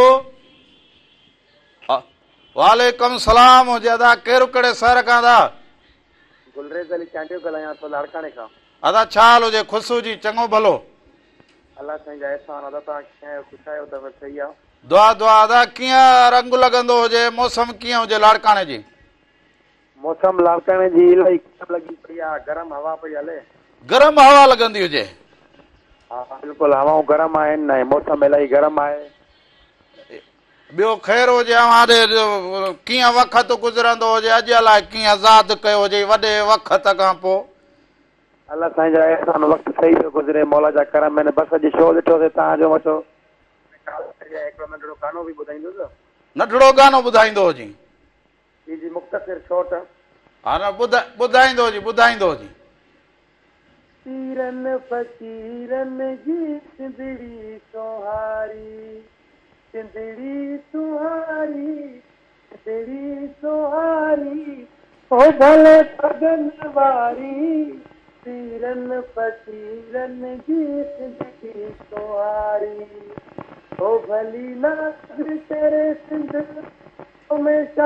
[SPEAKER 1] वालेकुम सलाम हुजे अदा केरु कहिड़े शहर खां दा
[SPEAKER 3] गुलरेज़ अली चांडियो ॻाल्हायां थो लाड़काणे खां
[SPEAKER 1] अदा छा हाल हुजे ख़ुशि हुजी चङो भलो
[SPEAKER 3] अलाह साईं जा अहसान अदा तव्हां कीअं आहियो ख़ुशि आहियो त सही आहे
[SPEAKER 1] दुआ दुआ अदा कीअं रंग लॻंदो हुजे मौसम कीअं हुजे लाड़काणे जी
[SPEAKER 3] मौसम लाड़काणे जी इलाही लॻी पई आहे गरम हवा पई हले
[SPEAKER 1] गरम हवा लॻंदी हुजे
[SPEAKER 3] हा बिल्कुलु हवाऊं गरम आहिनि ऐं मौसम इलाही गरम आहे
[SPEAKER 1] ॿियो ख़ैर हुजे हाणे कीअं वक़्त गुज़रंदो हुजे अॼु अलाए कीअं आज़ादु कयो हुजे वॾे वक़्त खां पोइ
[SPEAKER 3] अलाह साईं जा अहसान वक़्तु सही पियो गुज़रे मौला जा करम आहिनि बसि अॼु शो ॾिठोसीं तव्हांजो वठो हिकिड़ो नंढिड़ो गानो बि ॿुधाईंदो
[SPEAKER 1] नंढिड़ो गानो ॿुधाईंदो हुजे
[SPEAKER 3] जी जी मुख़्तसिर छोट
[SPEAKER 1] हा न ॿुधाए ॿुधाईंदो हुजे ॿुधाईंदो हुजे
[SPEAKER 3] पीरन फ़कीरन जी सिंधड़ी सोहारी सिंधड़ी सुहारी सिंधड़ी सुहारी ओ भले पगन वारी पीरन फ़कीरन जी सिंधड़ी सोहारी ओ भली नाज़ तेरे सिंध हमेशा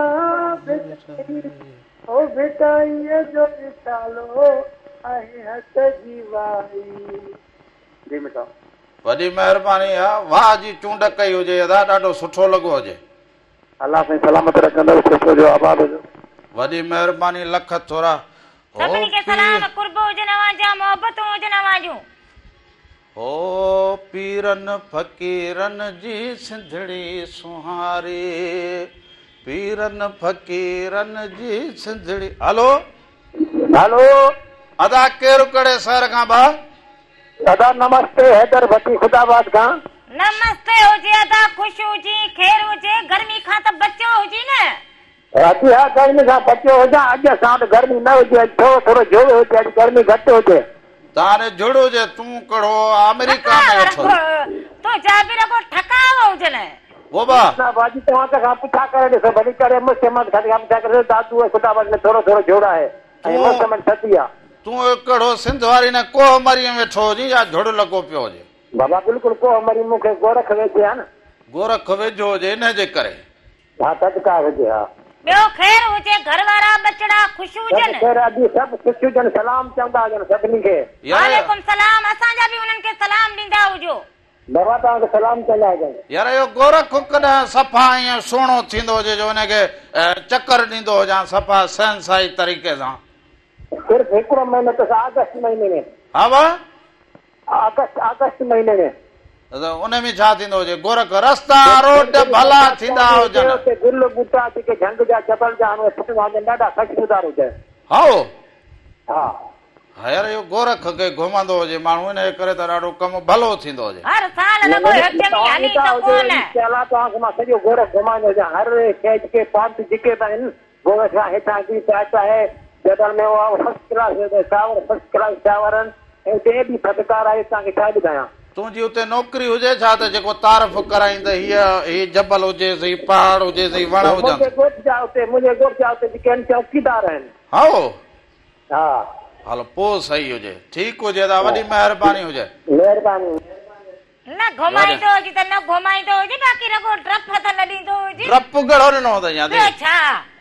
[SPEAKER 3] ओ बेटाईअ जो चालो आहे हथ जी वारी जी मिठा
[SPEAKER 1] वॾी महिरबानी आहे वाह जी चूंड कई हुजे अदा ॾाढो सुठो लॻो हुजे
[SPEAKER 3] अलाह साईं सलामत रखंदो सुठो जो आबाद हुजो
[SPEAKER 1] वॾी महिरबानी लख थोरा
[SPEAKER 2] सभिनी खे सलाम कुर्ब हुजनि अवांजा मोहबतूं हुजनि अवांजूं
[SPEAKER 1] ओ पीरन फ़कीरन जी सिंधड़ी सुहारी पीरन फ़कीरन जी सिंधड़ी हलो
[SPEAKER 3] हेलो
[SPEAKER 1] अदा केरु कहिड़े शहर खां बा
[SPEAKER 3] दादा नमस्ते हैदर भट्टी खुदाबाद खां
[SPEAKER 2] नमस्ते हुजे अदा ख़ुशि हुजी ख़ैर हुजे गर्मी खां त बचो हुजी न
[SPEAKER 3] राति हा गर्मी खां बचियो हुजां अॼु असां वटि गर्मी न हुजे अॼु थोरो थोरो जोड़ हुजे अॼु गर्मी घटि हुजे
[SPEAKER 1] तारे जुड़ हुजे तूं कहिड़ो अमेरिका में वेठो
[SPEAKER 2] तूं जाबिर को ठकाव हुजे न
[SPEAKER 1] वो बा
[SPEAKER 3] ना बाजी तव्हां खां पुछा करे ॾिसो भली करे मुस्लिम खां पुछा करे दादू खुदाबाद में थोरो थोरो जोड़ आहे ऐं मौसम थधी आहे
[SPEAKER 1] तूं कहिड़ो सिंध वारी न कोह मरी में वेठो हुजे या झुड़ लॻो पियो हुजे
[SPEAKER 3] बाबा बिल्कुलु कोह मरी मूंखे गोरख वेझे आहे न
[SPEAKER 1] गोरख वेझो हुजे इन जे करे
[SPEAKER 3] हा थधिकार हुजे हा
[SPEAKER 2] ॿियो ख़ैर हुजे घर वारा बचड़ा ख़ुशि हुजनि
[SPEAKER 3] ख़ैर अॼु सभु ख़ुशि हुजनि सलाम चवंदा हुजनि सभिनी खे
[SPEAKER 2] वालेकुम सलाम असांजा बि उन्हनि खे सलाम ॾींदा हुजो
[SPEAKER 3] बाबा तव्हांखे सलाम चवंदा हुजनि
[SPEAKER 1] यार इहो गोरख कॾहिं सफ़ा ईअं सुहिणो थींदो हुजे जो हुनखे चकर ॾींदो हुजां सफ़ा सहनसाई तरीक़े सां
[SPEAKER 3] सिर्फ़ु हिकिड़ो महीनो त अगस्त महीने में
[SPEAKER 1] हा बा
[SPEAKER 3] अगस्त अगस्त महीने में
[SPEAKER 1] उन में छा थींदो हुजे गोरख रस्ता रोड भला थींदा हुजनि
[SPEAKER 3] गुल बूटा जेके झंग जा जबल जा ॾाढा ख़ुशबूदार हुजनि
[SPEAKER 1] हाओ
[SPEAKER 3] हा
[SPEAKER 1] यार इहो गोरख खे घुमंदो हुजे माण्हू इन करे त ॾाढो कमु भलो थींदो हुजे
[SPEAKER 2] हर साल लॻो हिते में हली त कोन
[SPEAKER 3] अलाह तव्हांखे मां सॼो गोरख घुमाईंदो हुजां हर शइ जेके पार्ट जेके बि आहिनि गोरख खां हेठां जी पैच आहे जबल में first class shower first class shower आहिनि ऐं हुते एॾी थधिकार आहे तव्हांखे छा ॿुधायां
[SPEAKER 1] तुंहिंजी हुते नौकिरी हुजे छा त जेको तारीफ़ कराईंदे हीअ हीअ जबल हुजे सही पहाड़ हुजे सही वण हुजनि
[SPEAKER 3] मुंहिंजे ॻोठ जा हुते मुंहिंजे ॻोठ जा हुते जेके आहिनि चौकीदार आहिनि
[SPEAKER 1] हाओ
[SPEAKER 3] हा
[SPEAKER 1] हलो पोइ सही हुजे ठीकु हुजे त वॾी महिरबानी हुजे
[SPEAKER 3] महिरबानी
[SPEAKER 2] न घुमाईंदो हुजे त न घुमाईंदो हुजे बाक़ी रगो डप त न ॾींदो हुजे
[SPEAKER 1] डप घणो ॾिनो अथई यादि
[SPEAKER 2] छा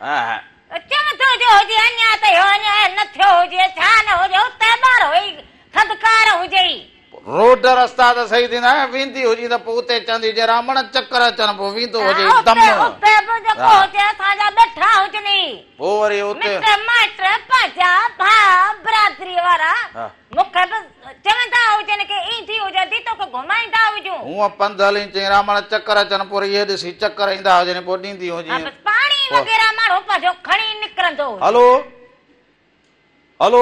[SPEAKER 2] चवंदो जो हुजे अञा त अञा न थियो हुजे छा न हुजे उते ॿार हुई थधिकार हुजे
[SPEAKER 1] रोड रस्ता त सही थींदा वेंदी हुजी त पोइ उते चवंदी जे रामण चक्कर अचनि पोइ वेंदो हुजे दम
[SPEAKER 2] उते बि जेको हुजे असांजा ॾठा हुजनि
[SPEAKER 1] पोइ वरी उते
[SPEAKER 2] मिट माइट पंहिंजा भाउ बिरादरी वारा मूंखे बि चवंदा हुजनि की ईंदी हुजे थी तोखे घुमाईंदा हुजूं
[SPEAKER 1] हूअं पंध हली चई रामण चक्कर अचनि पोइ इहे ॾिसी चक्कर ईंदा हुजनि पोइ ॾींदी हुजे
[SPEAKER 2] पाणी वग़ैरह माण्हू पंहिंजो खणी निकिरंदो
[SPEAKER 1] हलो हलो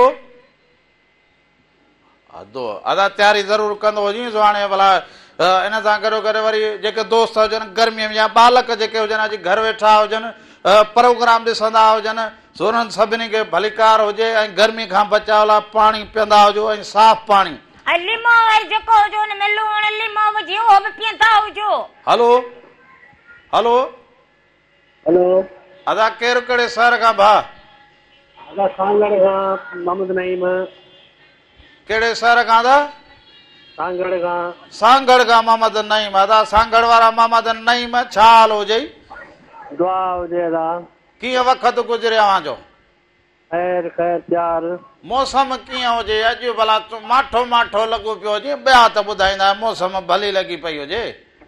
[SPEAKER 1] अदो अदा तयारी ज़रूर कंदो हुजे सुभाणे भला इन सां गॾो गॾु वरी जेके दोस्त हुजनि गर्मीअ में या बालक जेके हुजनि अॼु घर वेठा हुजनि प्रोग्राम ॾिसंदा हुजनि सो उन्हनि सभिनी खे भलीकार हुजे ऐं गर्मी खां बचाव लाइ पाणी पीअंदा हुजो ऐं साफ़ पाणी
[SPEAKER 2] ऐं लीमो वरी जेको हुजे हुन में लूणु लीमो विझी उहो बि पीअंदा हुजो
[SPEAKER 1] हलो हलो
[SPEAKER 3] हेलो
[SPEAKER 1] अदा केरु कहिड़े शहर खां भाउ
[SPEAKER 3] अदा सांगड़ खां मोहम्मद नईम
[SPEAKER 1] कहिड़े शहर खां था
[SPEAKER 3] सांगड़ खां
[SPEAKER 1] सांगड़ खां मोहम्मद नईम अदा सांगड़ वारा मोहम्मद नईम छा हाल हुजे
[SPEAKER 3] दुआ हुजे अदा
[SPEAKER 1] कीअं वक़्तु गुज़रियो अव्हां जो
[SPEAKER 3] ख़ैर ख़ैर प्यार
[SPEAKER 1] मौसम कीअं हुजे अॼु भला माठो माठो लॻो पियो हुजे ॿिया त ॿुधाईंदा मौसम भली लॻी पई हुजे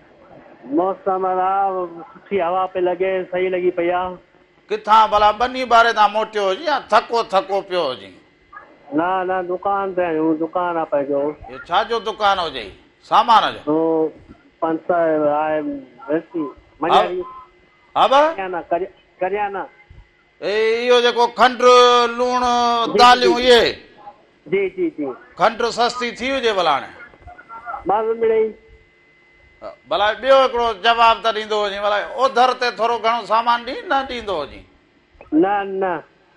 [SPEAKER 3] मौसम अदा सुठी हवा पे लॻे सही लॻी पई आहे
[SPEAKER 1] किथां भला बनी बारे तां मोटियो हुजे या थको थको पियो हुजे
[SPEAKER 3] न न दुकान ते आहियूं दुकान आहे पंहिंजो
[SPEAKER 1] इहो छा जो दुकान हुजे सामान जो
[SPEAKER 3] तो पंज सौ आहे वैसी मनियारी
[SPEAKER 1] हा बा
[SPEAKER 3] करियाना करियाना
[SPEAKER 1] ए इहो जेको खंड लूणु दालियूं इहे
[SPEAKER 3] जी जी जी
[SPEAKER 1] खंड सस्ती थी हुजे भला हाणे
[SPEAKER 3] बस मिड़ेई
[SPEAKER 1] भला ॿियो हिकिड़ो जवाब त ॾींदो हुजे भला ओधर ते थोरो घणो सामान ॾी न ॾींदो हुजे
[SPEAKER 3] न न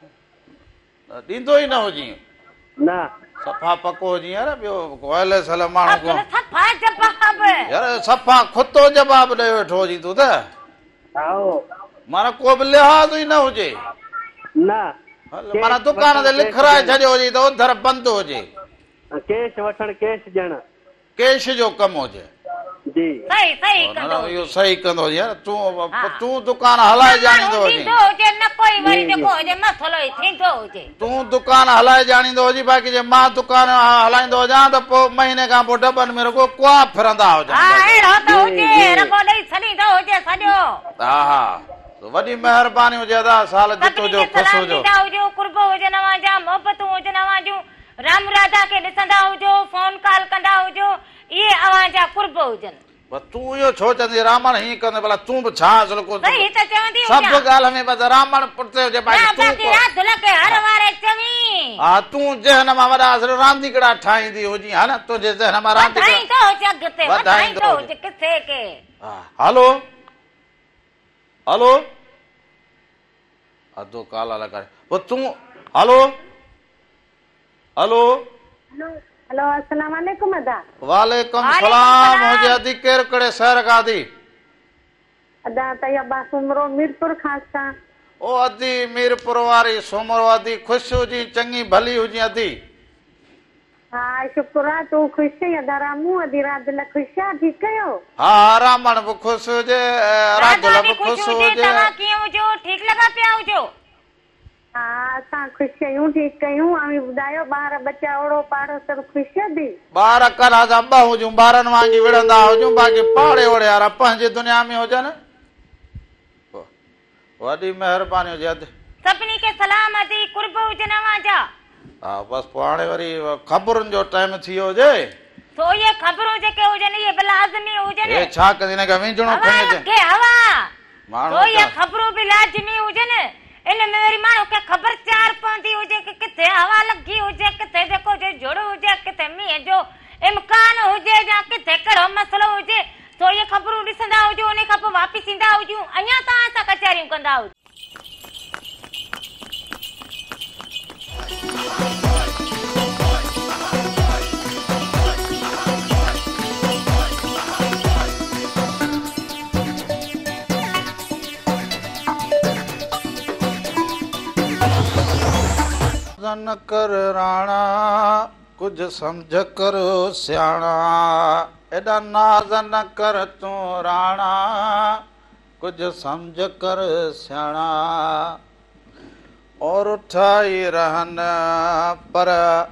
[SPEAKER 1] ॾींदो ई न हुजे
[SPEAKER 3] न
[SPEAKER 1] सफ़ा पको हुजे यार ॿियो कोयले सल माण्हू
[SPEAKER 2] सफ़ा जवाब
[SPEAKER 1] यार सफ़ा खुतो जवाब ॾेई वेठो हुजे तूं त
[SPEAKER 3] आओ
[SPEAKER 1] माना को बि लिहाज़ ई न हुजे
[SPEAKER 3] न
[SPEAKER 1] माना दुकान ते लिखाए छॾियो हुजे त ओधर बंदि हुजे
[SPEAKER 3] कैश वठण कैश ॾियण
[SPEAKER 1] कैश जो कमु हुजे
[SPEAKER 3] जी
[SPEAKER 2] सही सही कंदो
[SPEAKER 1] इहो सही कंदो यार तूं तूं दुकान हलाए ॼाणींदो हुजे
[SPEAKER 2] हुजे न कोई वरी जेको हुजे मसलो ई थींदो हुजे
[SPEAKER 1] तूं दुकान हलाए ॼाणींदो हुजे बाक़ी जे मां दुकान हलाईंदो हुजां त पोइ महीने खां पोइ डबनि में रुगो कुआ फिरंदा हुजनि
[SPEAKER 2] हा अहिड़ो त हुजे रगो ॾेई छॾींदो हुजे सॼो
[SPEAKER 1] हा हा वॾी महिरबानी हुजे अदा साल जितो जो ख़ुशि हुजो
[SPEAKER 2] हुजो कुर्बो हुजे नवां जा मोहबतूं हुजे नवां जूं राम राधा खे ॾिसंदा हुजो फोन कॉल कंदा हुजो इहे अवां जा कुर्ब हुजनि
[SPEAKER 1] तूं इहो छो चवंदी रामण हीअं कंदे भला तूं बि छा को
[SPEAKER 2] सही त चवंदी
[SPEAKER 1] सभु ॻाल्हि में बस रामण पुठिते हुजे
[SPEAKER 2] हर वारे चवी
[SPEAKER 1] हा तूं जहन मां वॾा रांदीकड़ा ठाहींदी हुजी हा न तुंहिंजे जहन मां
[SPEAKER 2] रांदीकड़ा अॻिते वधाईंदो हुजे किथे के
[SPEAKER 1] हलो हलो अधो काला लॻाए पोइ तूं हलो हलो
[SPEAKER 4] हेलो अस्सलाम वालेकुम अदा
[SPEAKER 1] वालेकुम सलाम हुजे अदी केरु कहिड़े शहर खां अदी
[SPEAKER 4] अदा तैयबा सुमरो मीरपुर खां असां
[SPEAKER 1] ओ अदी मीरपुर वारी सुमरो अदी ख़ुशि हुजी चङी भली हुजी अदी
[SPEAKER 4] हा शुक्र आहे तूं ख़ुशि आहीं अदा रामू अदी रात लाइ ख़ुशि आहे ठीकु आहियो
[SPEAKER 1] हा रामण बि ख़ुशि हुजे राधुल बि ख़ुशि हुजे
[SPEAKER 2] तव्हां कीअं हुजो ठीकु लॻा पिया हुजो
[SPEAKER 4] हा असां ख़ुशि आहियूं ठीकु आहियूं ऐं ॿुधायो ॿार बच्चा ओड़ो पाड़ो सभु ख़ुशि अदी
[SPEAKER 1] ॿार करा जा ॿ हुजूं ॿारनि वांगुरु विढ़ंदा हुजूं बाक़ी पाड़े ओड़े वारा पंहिंजी दुनिया में हुजनि वॾी महिरबानी हुजे अदी
[SPEAKER 2] सभिनी खे सलाम अदी कुर्ब हुजनि अवां जा
[SPEAKER 1] हा बसि पोइ हाणे वरी ख़बरुनि जो टाइम थी वियो हुजे
[SPEAKER 2] तो ये ख़बरूं जेके हुजनि इहे बि लाज़मी हुजनि
[SPEAKER 1] ए छा कंदी हिन खे विझणो खणी अचे
[SPEAKER 2] हवा
[SPEAKER 1] माण्हू
[SPEAKER 2] तो ये ख़बरूं बि लाज़मी हुजनि इन में वरी माण्हू खे ख़बर चार पवंदी हुजे कि किथे हवा लॻी हुजे किथे जेको जो जुड़ हुजे किथे मींहं जो इम्कान हुजे या किथे कहिड़ो मसलो हुजे तो ये ख़बरूं ॾिसंदा हुजो उन खां पोइ वापसि ईंदा हुजूं अञा तव्हां सां कचहरियूं कंदा हुजो
[SPEAKER 1] न कर राणा कुछ समझ कर सियाणा एॾा नाज़ न कर तूं राणा कुछ समझ कर सियाणा और उठाई रहन पर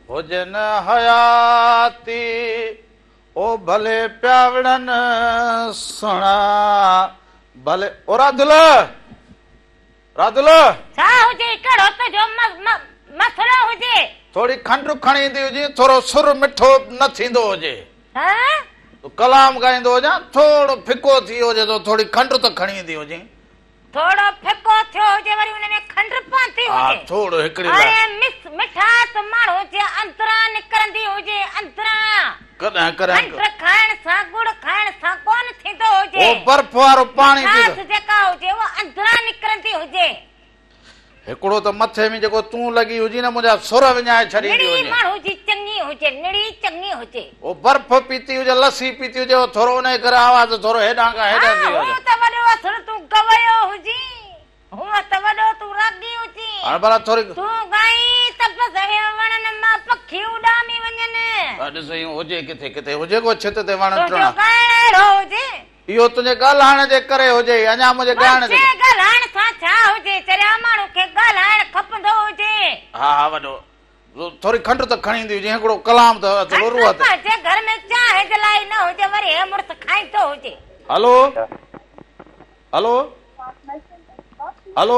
[SPEAKER 1] हुजन हयाती ओ भले प्यावड़न सुना भले ओ राधुल राधुल
[SPEAKER 2] छा हुजे कड़ो तो जो मसलो हुजे
[SPEAKER 1] थोड़ी खंड खणी ईंदी हुजे थोरो सुर मिठो न थींदो हुजे
[SPEAKER 2] हां
[SPEAKER 1] तो कलाम गाईंदो हुजे थोड़ो फिको थी हुजे तो थोड़ी खंड तो खणी ईंदी हुजे
[SPEAKER 2] थोड़ो फिको थियो हुजे वरी उन में खंड पाती हुजे
[SPEAKER 1] हां थोड़ो हिकड़ी
[SPEAKER 2] अरे मिस मिठास माण्हू जे अंतरा निकरंदी हुजे अंतरा
[SPEAKER 1] कॾहिं कॾहिं
[SPEAKER 2] खंड खाइण सां गुड़ खाइण सां कोन थींदो हुजे
[SPEAKER 1] ओ बर्फ वारो पाणी
[SPEAKER 2] मिठास जेका हुजे वो अंतरा निकरंदी हुजे
[SPEAKER 1] हिकिड़ो त मथे में जेको तूं लॻी हुजी न मुंहिंजा सुर विञाए छॾींदी
[SPEAKER 2] निड़ी
[SPEAKER 1] हुजे
[SPEAKER 2] माण्हू जी चङी हुजे निड़ी चङी हुजे
[SPEAKER 1] ओ बर्फ पीती हुजे लस्सी पीती हुजे ओ थोरो उन करे आवाज़ थोरो हेॾां खां हेॾां थी
[SPEAKER 2] हूअ
[SPEAKER 1] हुजे
[SPEAKER 2] त वॾो असुर तूं गवयो हुजी हूअ त वॾो तूं रागी हुजी
[SPEAKER 1] हाणे भला थोरी
[SPEAKER 2] तूं गाई त बस हे वणन मां पखी उॾामी वञनि
[SPEAKER 1] ॾिस इहो हुजे किथे किथे हुजे को छित ते वण
[SPEAKER 2] तुंहिंजो
[SPEAKER 1] टिण
[SPEAKER 2] ॻाइणो हुजे
[SPEAKER 1] इहो तुंहिंजे ॻाल्हाइण जे करे हुजे अञा मुंहिंजे ॻाइण जे
[SPEAKER 2] बसि ॻाल्हाइण सां छा हुजे चरिया माण्हू खे ॻाल्हाइण खपंदो हुजे
[SPEAKER 1] हा हा वॾो थोरी खंड त खणी ईंदी हुजे हिकिड़ो कलाम त अचलो रूह ते
[SPEAKER 2] जे घर में चांहि जलाई न हुजे वरी हे मुड़ुस खाईंदो हुजे
[SPEAKER 1] हलो हलो हलो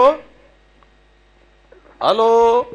[SPEAKER 1] हलो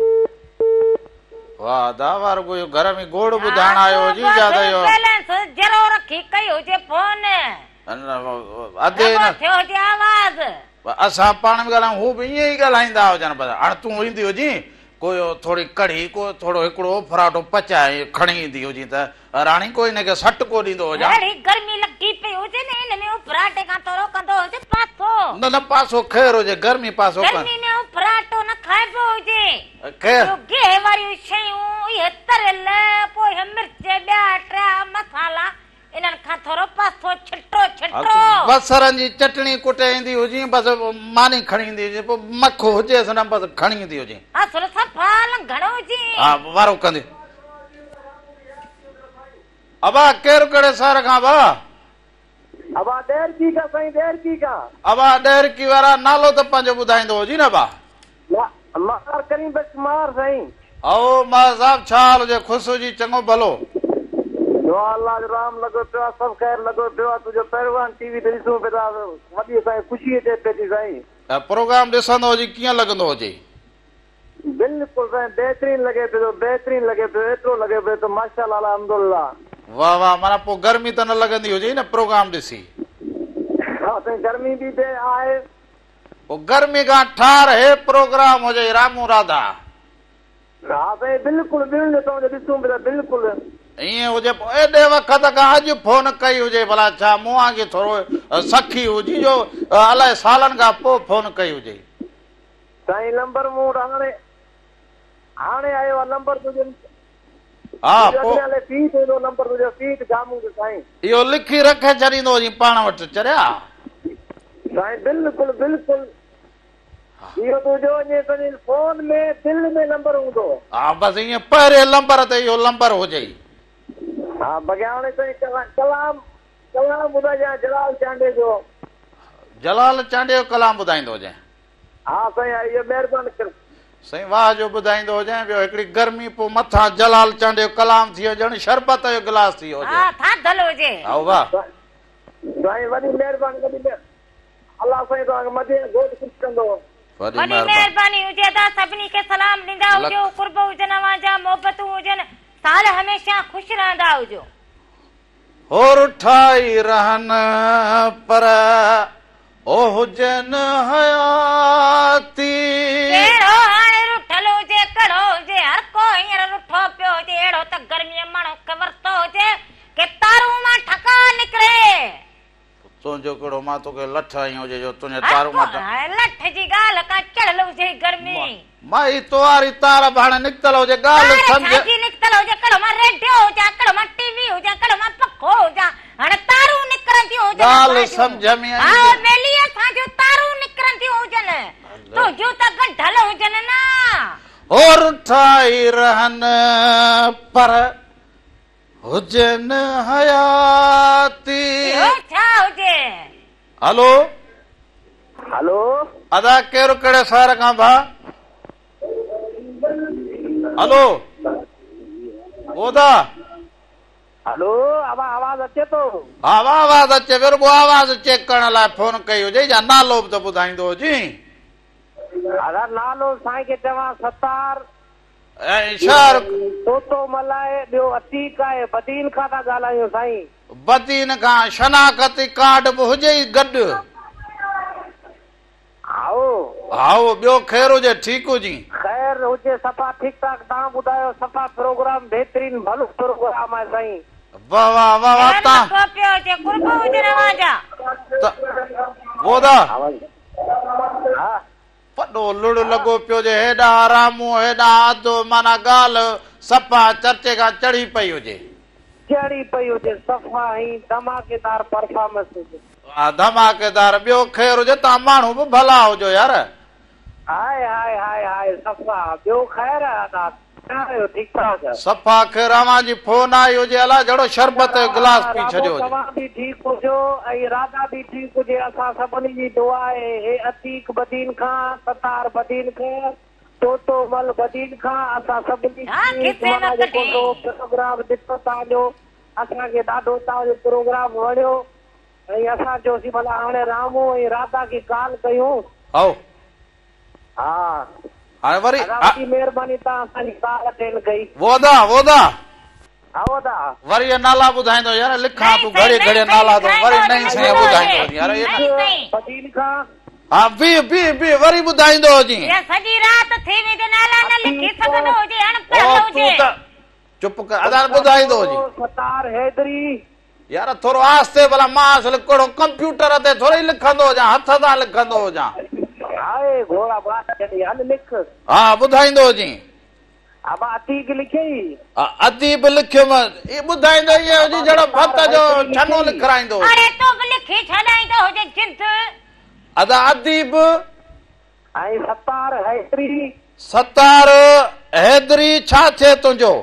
[SPEAKER 1] वाह दावार को घर में गोड़ ॿुधाइण आयो हुजी ज्यादा इहो
[SPEAKER 2] बैलेंस जरो रखी कई हुजे फोन
[SPEAKER 1] अधे न
[SPEAKER 2] थियो हुजे आवाज़
[SPEAKER 1] असां पाण में ॻाल्हायूं हू बि ईअं ई ॻाल्हाईंदा हुजनि पर हाणे तूं ईंदी हुजी कोई थोरी कढ़ी को थोरो हिकिड़ो फराटो पचाए खणी ईंदी हुजी त राणी कोई हिनखे सट को ॾींदो हुजां
[SPEAKER 2] अहिड़ी गर्मी लॻी पई हुजे न हिन में फराटे खां थोरो कंदो हुजे पासो
[SPEAKER 1] न न पासो ख़ैर हुजे गर्मी पासो
[SPEAKER 2] गर्मी में फराटो न खाइबो हुजे
[SPEAKER 1] ख़ैर
[SPEAKER 2] गे वारियूं शयूं इहे तरियल पोइ मिर्च ॿिया टिया मसाला इन्हनि खां थोरो पासो छिटो छिटो
[SPEAKER 1] बसरनि जी चटणी कुटे ईंदी हुजे बसि मानी खणी ईंदी हुजे पोइ मखो हुजेसि न बसि खणी ईंदी हुजे
[SPEAKER 2] असुल सफ़ा लंघणो हुजे
[SPEAKER 1] हा वारो कंदी अबा केरु कहिड़े शहर खां बा
[SPEAKER 3] अबा देर की का साईं देर की का
[SPEAKER 1] अबा ॾेर की वारा नालो त पंहिंजो ॿुधाईंदो हुजी न बा
[SPEAKER 3] मार करीं बस मार साईं
[SPEAKER 1] ओ मां साहब छा हाल हुजे ख़ुशि हुजी चङो भलो
[SPEAKER 3] दुआ अल्लाह जो राम लॻो पियो आहे सभु ख़ैर लॻो पियो आहे तुंहिंजो पहिरियों टीवी ते ॾिसूं पिया वॾी साईं ख़ुशी अचे पई थी साईं
[SPEAKER 1] प्रोग्राम ॾिसंदो हुजे कीअं लॻंदो हुजे
[SPEAKER 3] बिल्कुलु साईं बहितरीन लॻे पियो बहितरीन लॻे पियो एतिरो लॻे पियो त माशाअल्लाह अल्हम्दुलिल्लाह
[SPEAKER 1] वाह वाह माना पोइ गर्मी त न लॻंदी हुजे न प्रोग्राम ॾिसी
[SPEAKER 3] हा साईं गर्मी बि आहे
[SPEAKER 1] पोइ गर्मी खां ठार हे प्रोग्राम हुजे रामू राधा
[SPEAKER 3] हा साईं बिल्कुलु बिल्कुलु तव्हांजो ॾिसूं पिया बिल्कुलु
[SPEAKER 1] ईअं हुजे पोइ एॾे वक़्त खां अॼु फोन कई हुजे भला छा मूं खे थोरो सखी हुजी जो अलाए सालनि खां पोइ फोन कई हुजे
[SPEAKER 3] साईं नंबर मूं वटि हाणे हाणे आयो आहे नंबर तुंहिंजो
[SPEAKER 1] हा पोइ
[SPEAKER 3] फीट ईंदो नंबर तुंहिंजो फीट जामू साईं
[SPEAKER 1] इहो लिखी रखे छॾींदो हुजे पाण वटि चरिया
[SPEAKER 3] साईं बिल्कुलु बिल्कुलु इहो तुंहिंजो ईअं फोन में दिलि में नंबर हूंदो
[SPEAKER 1] हा बसि ईअं पहिरें नंबर ते इहो नंबर हुजे
[SPEAKER 3] हा बॻिया हाणे साईं कलाम कलाम ॿुधाइजांइ जलाल चांडे जो
[SPEAKER 1] जलाल चांडे जो कलाम ॿुधाईंदो हुजे
[SPEAKER 3] हा साईं इहो महिरबानी कर
[SPEAKER 1] साईं वाह जो ॿुधाईंदो हुजे ॿियो हिकिड़ी गर्मी पोइ मथां जलाल चांडे जो कलाम थी वियो ॼण शरबत जो गिलास थी वियो
[SPEAKER 2] हा थाधल हुजे
[SPEAKER 1] हा वाह
[SPEAKER 3] साईं वॾी महिरबानी वॾी अलाह साईं तव्हांखे मथे घोट ख़ुशि कंदो
[SPEAKER 1] वॾी
[SPEAKER 2] वॾी महिरबानी हुजे त सभिनी खे सलाम ॾींदा हुजो कुर्ब हुजनि अवांजा मोहबतूं हुजनि साल हमेशा ख़ुशि रहंदा हुजो
[SPEAKER 1] और ठाई रहन पर ओ हुजन हयाती
[SPEAKER 2] कहिड़ो हाणे रुठल हुजे कहिड़ो हुजे हर को हींअर रुठो पियो हुजे अहिड़ो त गर्मीअ माण्हू खे वरितो हुजे के तारूं मां ठका निकिरे
[SPEAKER 1] तुंहिंजो कहिड़ो मां तोखे लठ आई हुजे जो तुंहिंजे तारूं मां
[SPEAKER 2] लठ जी ॻाल्हि का चढ़ल हुजे गर्मी
[SPEAKER 1] माई तोवारी तार हाणे निकितल हुजे ॻाल्हि सम्झ
[SPEAKER 2] निकितल हुजे कहिड़ो मां रेडियो हुजे कहिड़ो मां टीवी हुजे कहिड़ो मां पखो हुजे हाणे तारूं निकिरंदियूं हुजनि
[SPEAKER 1] ॻाल्हि सम्झ में
[SPEAKER 2] हा मेली असांजूं तारूं निकिरंदियूं हुजनि तुंहिंजूं त गंढल हुजनि न
[SPEAKER 1] और ठाई रहन पर हुजन हयाती
[SPEAKER 2] छा हुजे
[SPEAKER 1] हलो
[SPEAKER 3] हलो
[SPEAKER 1] अदा केरु कहिड़े शहर खां भा हलो ॿुधा
[SPEAKER 3] हलो आवा आवाज अचे तो
[SPEAKER 1] हा वाह आवाज़ अचे फिर वो आवाज़ चेक करण लाइ फोन कई हुजे या नालो बि त ॿुधाईंदो हुजी
[SPEAKER 3] अदा नालो साईं खे चवां सतार
[SPEAKER 1] ऐं शहर
[SPEAKER 3] तोतो मलाए ॿियो अतीक आहे बदीन खां था ॻाल्हायूं साईं
[SPEAKER 1] बदीन खां शनाख़ती कार्ड बि हुजे ई गॾु
[SPEAKER 3] आओ
[SPEAKER 1] हाओ ॿियो ख़ैर हुजे ठीकु हुजी
[SPEAKER 3] ख़ैर हुजे सफ़ा ठीकु ठाक तव्हां ॿुधायो सफ़ा प्रोग्राम बहितरीन भलो प्रोग्राम आहे साईं
[SPEAKER 1] वाह वाह वाह वाह तव्हां
[SPEAKER 2] को पियो हुजे कुर्ब हुजे रवाजा
[SPEAKER 1] ॿुधा
[SPEAKER 3] हा
[SPEAKER 1] वॾो लुड़ लॻो पियो जे हेॾा आरामू हेॾा आदो माना ॻाल्हि सफ़ा चर्चे खां चढ़ी पई हुजे
[SPEAKER 3] चढ़ी पई हुजे सफ़ा ई धमाकेदार परफॉर्मेंस हुजे
[SPEAKER 1] हा धमाकेदार ॿियो ख़ैर हुजे तव्हां माण्हू बि भला हुजो यार
[SPEAKER 3] हाय हाय हाय हाय सफ़ा ॿियो ख़ैर आहे ठीकु ठाक
[SPEAKER 1] सफ़ा ख़ैर अवां जी फोन आई हुजे अलाए जहिड़ो शरबत जो गिलास पी छॾियो हुजे
[SPEAKER 3] तव्हां बि ठीकु हुजो ऐं राधा बि ठीकु हुजे असां सभिनी जी दुआ आहे हे अतीक बदीन खां सतार बदीन खां तोतो मल बदीन खां असां सभिनी प्रोग्राम ॾिठो तव्हांजो असांखे ॾाढो तव्हांजो प्रोग्राम वणियो ऐं असां चयोसीं भला हाणे रामू ऐं राधा खे कॉल कयूं
[SPEAKER 1] आओ
[SPEAKER 3] हा
[SPEAKER 1] हाणे वरी
[SPEAKER 3] ॾाढी महिरबानी तव्हां असांजी कॉल अटेंड कई
[SPEAKER 1] वोदा वोदा
[SPEAKER 3] हा वोदा
[SPEAKER 1] वरी ये नाला ॿुधाईंदो यार लिखां तूं घड़े घड़े नाला तो वरी नई शइ ॿुधाईंदो यार
[SPEAKER 3] बदीन खां
[SPEAKER 1] हा बी बी बी वरी ॿुधाईंदो हुजी
[SPEAKER 2] सॼी रात थी वई त नाला न लिखी सघंदो हुजे अनपढ़ हुजे
[SPEAKER 1] चुप कर अदा ॿुधाईंदो हुजी
[SPEAKER 3] सतार हैदरी
[SPEAKER 1] यार थोरो आस्ते भला मां असल कोड़ो कंप्यूटर ते थोरो ई लिखंदो हुजां हथ सां लिखंदो हुजां
[SPEAKER 3] हाय घोड़ा बात चली हल लिख
[SPEAKER 1] हा ॿुधाईंदो हुजी
[SPEAKER 3] अब अतीक लिखई
[SPEAKER 1] अदीब लिखियो ई ॿुधाईंदो ये हुजी जहिड़ो भत जो छनो लिखाईंदो
[SPEAKER 2] अरे तो बि लिखी छॾाईंदो हुजे जिंद
[SPEAKER 1] अदा अदीब
[SPEAKER 3] ऐं सतार हैदरी
[SPEAKER 1] सतार हैदरी छा थिए तुंहिंजो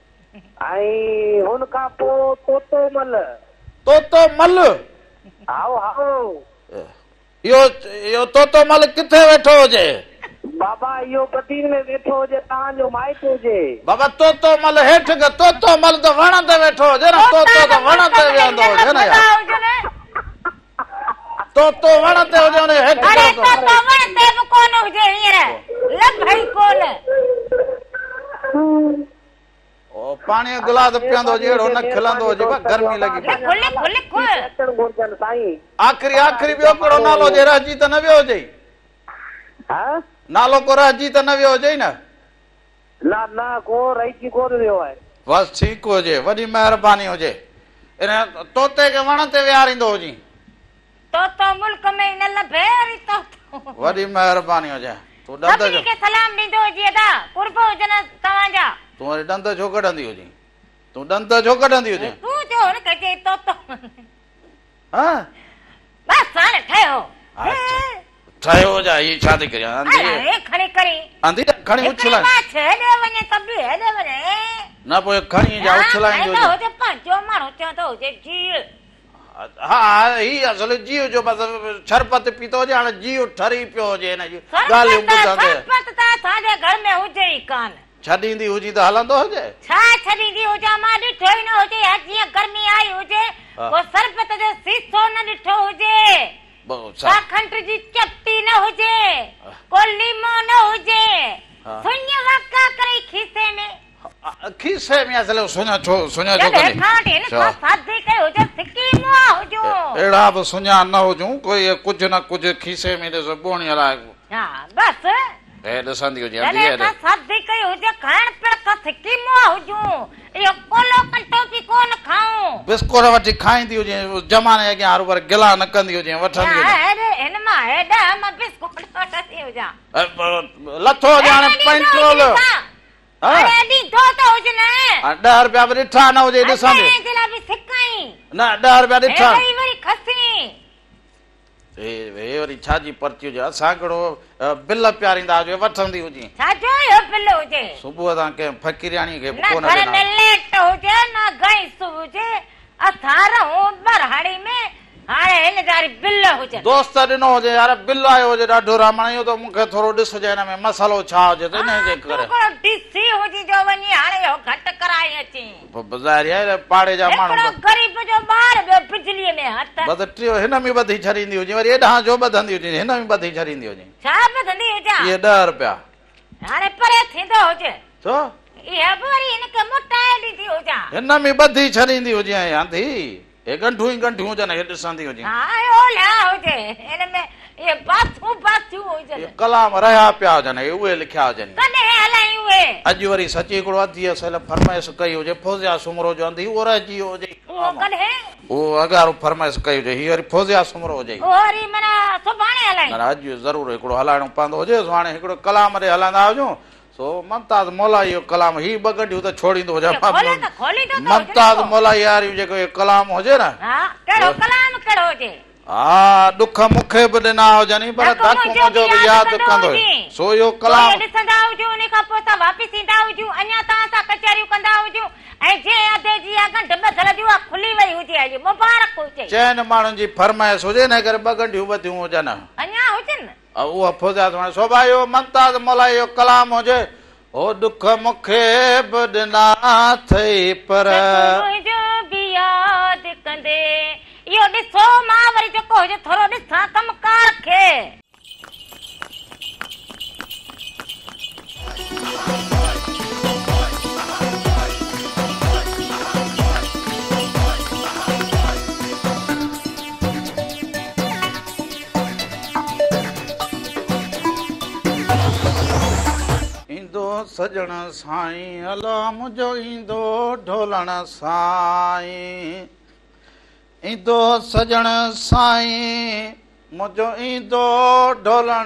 [SPEAKER 3] ऐं हुन खां पोइ तोतो मल
[SPEAKER 1] तोतो मल
[SPEAKER 3] आओ आओ
[SPEAKER 1] इहो इहो तोतो मल किथे वेठो हुजे
[SPEAKER 3] बाबा इहो बदीन में वेठो हुजे तव्हांजो माइट हुजे
[SPEAKER 1] बाबा तोतो मल हेठि तोतो मल त वण ते वेठो हुजे न तोतो त वण ते वेहंदो हुजे न यार तोतो वण ते हुजे हुन हेठि
[SPEAKER 2] अरे तोतो वण ते बि कोन हुजे हींअर लभई कोन
[SPEAKER 1] ओ पाणी जो गिलास पीअंदो हुजे अहिड़ो न खिलंदो हुजे गर्मी लॻी
[SPEAKER 2] लिखो लिखो लिखो
[SPEAKER 3] अचण घुरजनि साईं
[SPEAKER 1] आख़िरी आख़िरी ॿियो कहिड़ो नालो हुजे रहिजी त न वियो हुजे
[SPEAKER 3] हा
[SPEAKER 1] नालो को रहिजी त न वियो हुजे न
[SPEAKER 3] न न को रहिजी कोन वियो आहे
[SPEAKER 1] बस ठीकु हुजे वॾी महिरबानी हुजे इन तोते खे वण ते विहारींदो हुजी
[SPEAKER 2] तोतो मुल्क में न लभे वरी तोतो
[SPEAKER 1] वॾी महिरबानी हुजे तूं ॾंद
[SPEAKER 2] सभिनी खे सलाम ॾींदो हुजे अदा कुर्ब हुजनि तव्हांजा
[SPEAKER 1] तूं वरी ॾंद छो कढंदी हुजे तूं ॾंद छो कढंदी हुजे
[SPEAKER 2] तूं जो न कजे तोतो
[SPEAKER 1] हा
[SPEAKER 2] बस हाणे ठहियो
[SPEAKER 1] ठहियो हुजा ही छा थी करियां
[SPEAKER 2] अरे खणी करी
[SPEAKER 1] आंधी खणी उछलाए
[SPEAKER 2] छॾे वञे त बि हेॾे वञे
[SPEAKER 1] न पोइ खणी जा उछलाईंदो
[SPEAKER 2] हुजे पंहिंजो माण्हू चवंदो हुजे जीउ
[SPEAKER 1] हा ही असुल जीव जो बस शरबत पीतो हुजे हाणे जीव ठरी पियो हुजे हिन जी ॻाल्हियूं ॿुधंदे
[SPEAKER 2] शरबत त असांजे घर में हुजे ई कान
[SPEAKER 1] छॾींदी हुजी त हलंदो हुजे
[SPEAKER 2] छा छॾींदी हुजां मां ॾिठो ई न हुजे जीअं गर्मी आई हुजे को शरबत जो सीसो न ॾिठो हुजे का खंड जी चपटी न हुजे को लीमो न हुजे सुञ वका करे खीसे में
[SPEAKER 1] खीसे में असल सुञा छो सुञा छो
[SPEAKER 2] करे खाटे न को सादे कयो हुजे सिकी मुआ हुजो
[SPEAKER 1] एड़ा बि सुञा न हुजूं कोई कुझु न कुझु खीसे में ॾिसो बोणी हलाए
[SPEAKER 2] हा बस
[SPEAKER 1] ए ॾिसंदी हुजे
[SPEAKER 2] अरे का सादे कयो हुजे खाइण पिण का सिकी मुआ हुजूं इहो कोलो कंटो बि कोन खाऊं
[SPEAKER 1] बिस्कुट वठी खाईंदी हुजे जमाने अॻियां हर वर गिला न कंदी हुजे वठंदी हुजे
[SPEAKER 2] अरे इन मां हेॾा मां बिस्कुट वठंदी हुजां
[SPEAKER 1] लथो हुजे हाणे पेट्रोल
[SPEAKER 2] अरे डी दो तो हुजे न
[SPEAKER 1] ॾह रुपया बि ॾिठा न हुजे ॾिसंदी
[SPEAKER 2] तेला बि सिकाई
[SPEAKER 1] न ॾह रुपया ॾिठा
[SPEAKER 2] वरी वरी खसी
[SPEAKER 1] ए वे वरी छाजी परची हुजे असां कहिड़ो बिल प्यारींदा हुजे वठंदी हुजे
[SPEAKER 2] छाजो यो बिल हुजे
[SPEAKER 1] सुबुह तां के फकीरियाणी खे
[SPEAKER 2] कोन ॾिना न लेट हुजे न गैस हुजे असां रहूं बरहाड़ी में हाणे हिन जारी बिल हुजे
[SPEAKER 1] दोस्त ॾिनो हुजे यार बिल आयो हुजे ॾाढो रामण इहो त मूंखे थोरो ॾिसजे हिन में मसालो छा हुजे त इन जे करे
[SPEAKER 2] ॾिसी बिजली हुजी जो वनी हाणे हो घट कराए अची
[SPEAKER 1] बाज़ार यार पाड़े जा माण्हू
[SPEAKER 2] हिकिड़ो गरीब जो ॿार ॿियो बिजलीअ में हथ
[SPEAKER 1] बस टियो हिन में ॿधी छॾींदी हुजे वरी एॾां जो ॿधंदी हुजे हिन में ॿधी छॾींदी हुजे
[SPEAKER 2] छा ॿधंदी हुजां
[SPEAKER 1] इहे ॾह रुपया
[SPEAKER 2] हाणे परे थींदो हुजे
[SPEAKER 1] छो
[SPEAKER 2] इहा बि वरी हिनखे मोटाए ॾींदी हुजां
[SPEAKER 1] हिन में ॿधी छॾींदी हुजे ऐं आंधी हे गंठूं ई गंठूं हुजनि हे ॾिसंदी हुजे
[SPEAKER 2] हा ओला हुजे हिन में ये बाथू बाथू हुजनि
[SPEAKER 1] कलाम रहिया पिया हुजनि उहे लिखिया हुजनि
[SPEAKER 2] कॾहिं हलाई उहे
[SPEAKER 1] अॼु वरी सची हिकिड़ो अधी असल फरमाइश कई हुजे फौजिया सुमरो जो आंधी उहो रहिजी वियो हुजे
[SPEAKER 2] उहो कॾहिं
[SPEAKER 1] उहो अॻारो फरमाइश कई हुजे हीअ वरी फौजिया सुमरो हुजे
[SPEAKER 2] उहो वरी माना सुभाणे हलाई
[SPEAKER 1] माना अॼु ज़रूरु हिकिड़ो हलाइणो पवंदो हुजे हाणे हिकिड़ो कलाम ॾे हलंदा हुजूं सो ममताज़ मौला इहो कलाम ही ॿ गंढियूं त छोड़ींदो हुजे ममताज़ मौला यार जेको इहो कलाम हुजे न
[SPEAKER 2] हा कहिड़ो कलाम कहिड़ो हुजे
[SPEAKER 1] हा दुख मूंखे बि ॾिना हुजनि पर धक मुंहिंजो बि यादि कंदो सो इहो कलाम
[SPEAKER 2] ॾिसंदा हुजूं उन खां पोइ असां वापसि ईंदा हुजूं अञा तव्हां सां कचहरियूं कंदा हुजूं ऐं जंहिं अधे जी गंढ ॿधल जी उहा खुली वई हुजे अॼु मुबारक हुजे
[SPEAKER 1] चइनि माण्हुनि जी फरमाइश हुजे न करे ॿ गंढियूं ॿधियूं हुजनि
[SPEAKER 2] अञा हुजनि
[SPEAKER 1] उहा फौजिया सोभा इहो ममताज़ मौला इहो कलाम हुजे ओ दुख मूंखे बि ॾिना अथई पर
[SPEAKER 2] बि यादि कंदे इहो ॾिसो मां वरी जेको हुजे थोरो ॾिसां कमकार खे
[SPEAKER 1] ईंदो सजण साईं अला मुंहिंजो ईंदो ढोलण साईं ईंदो सजण साईं मुंहिंजो ईंदो ढोलण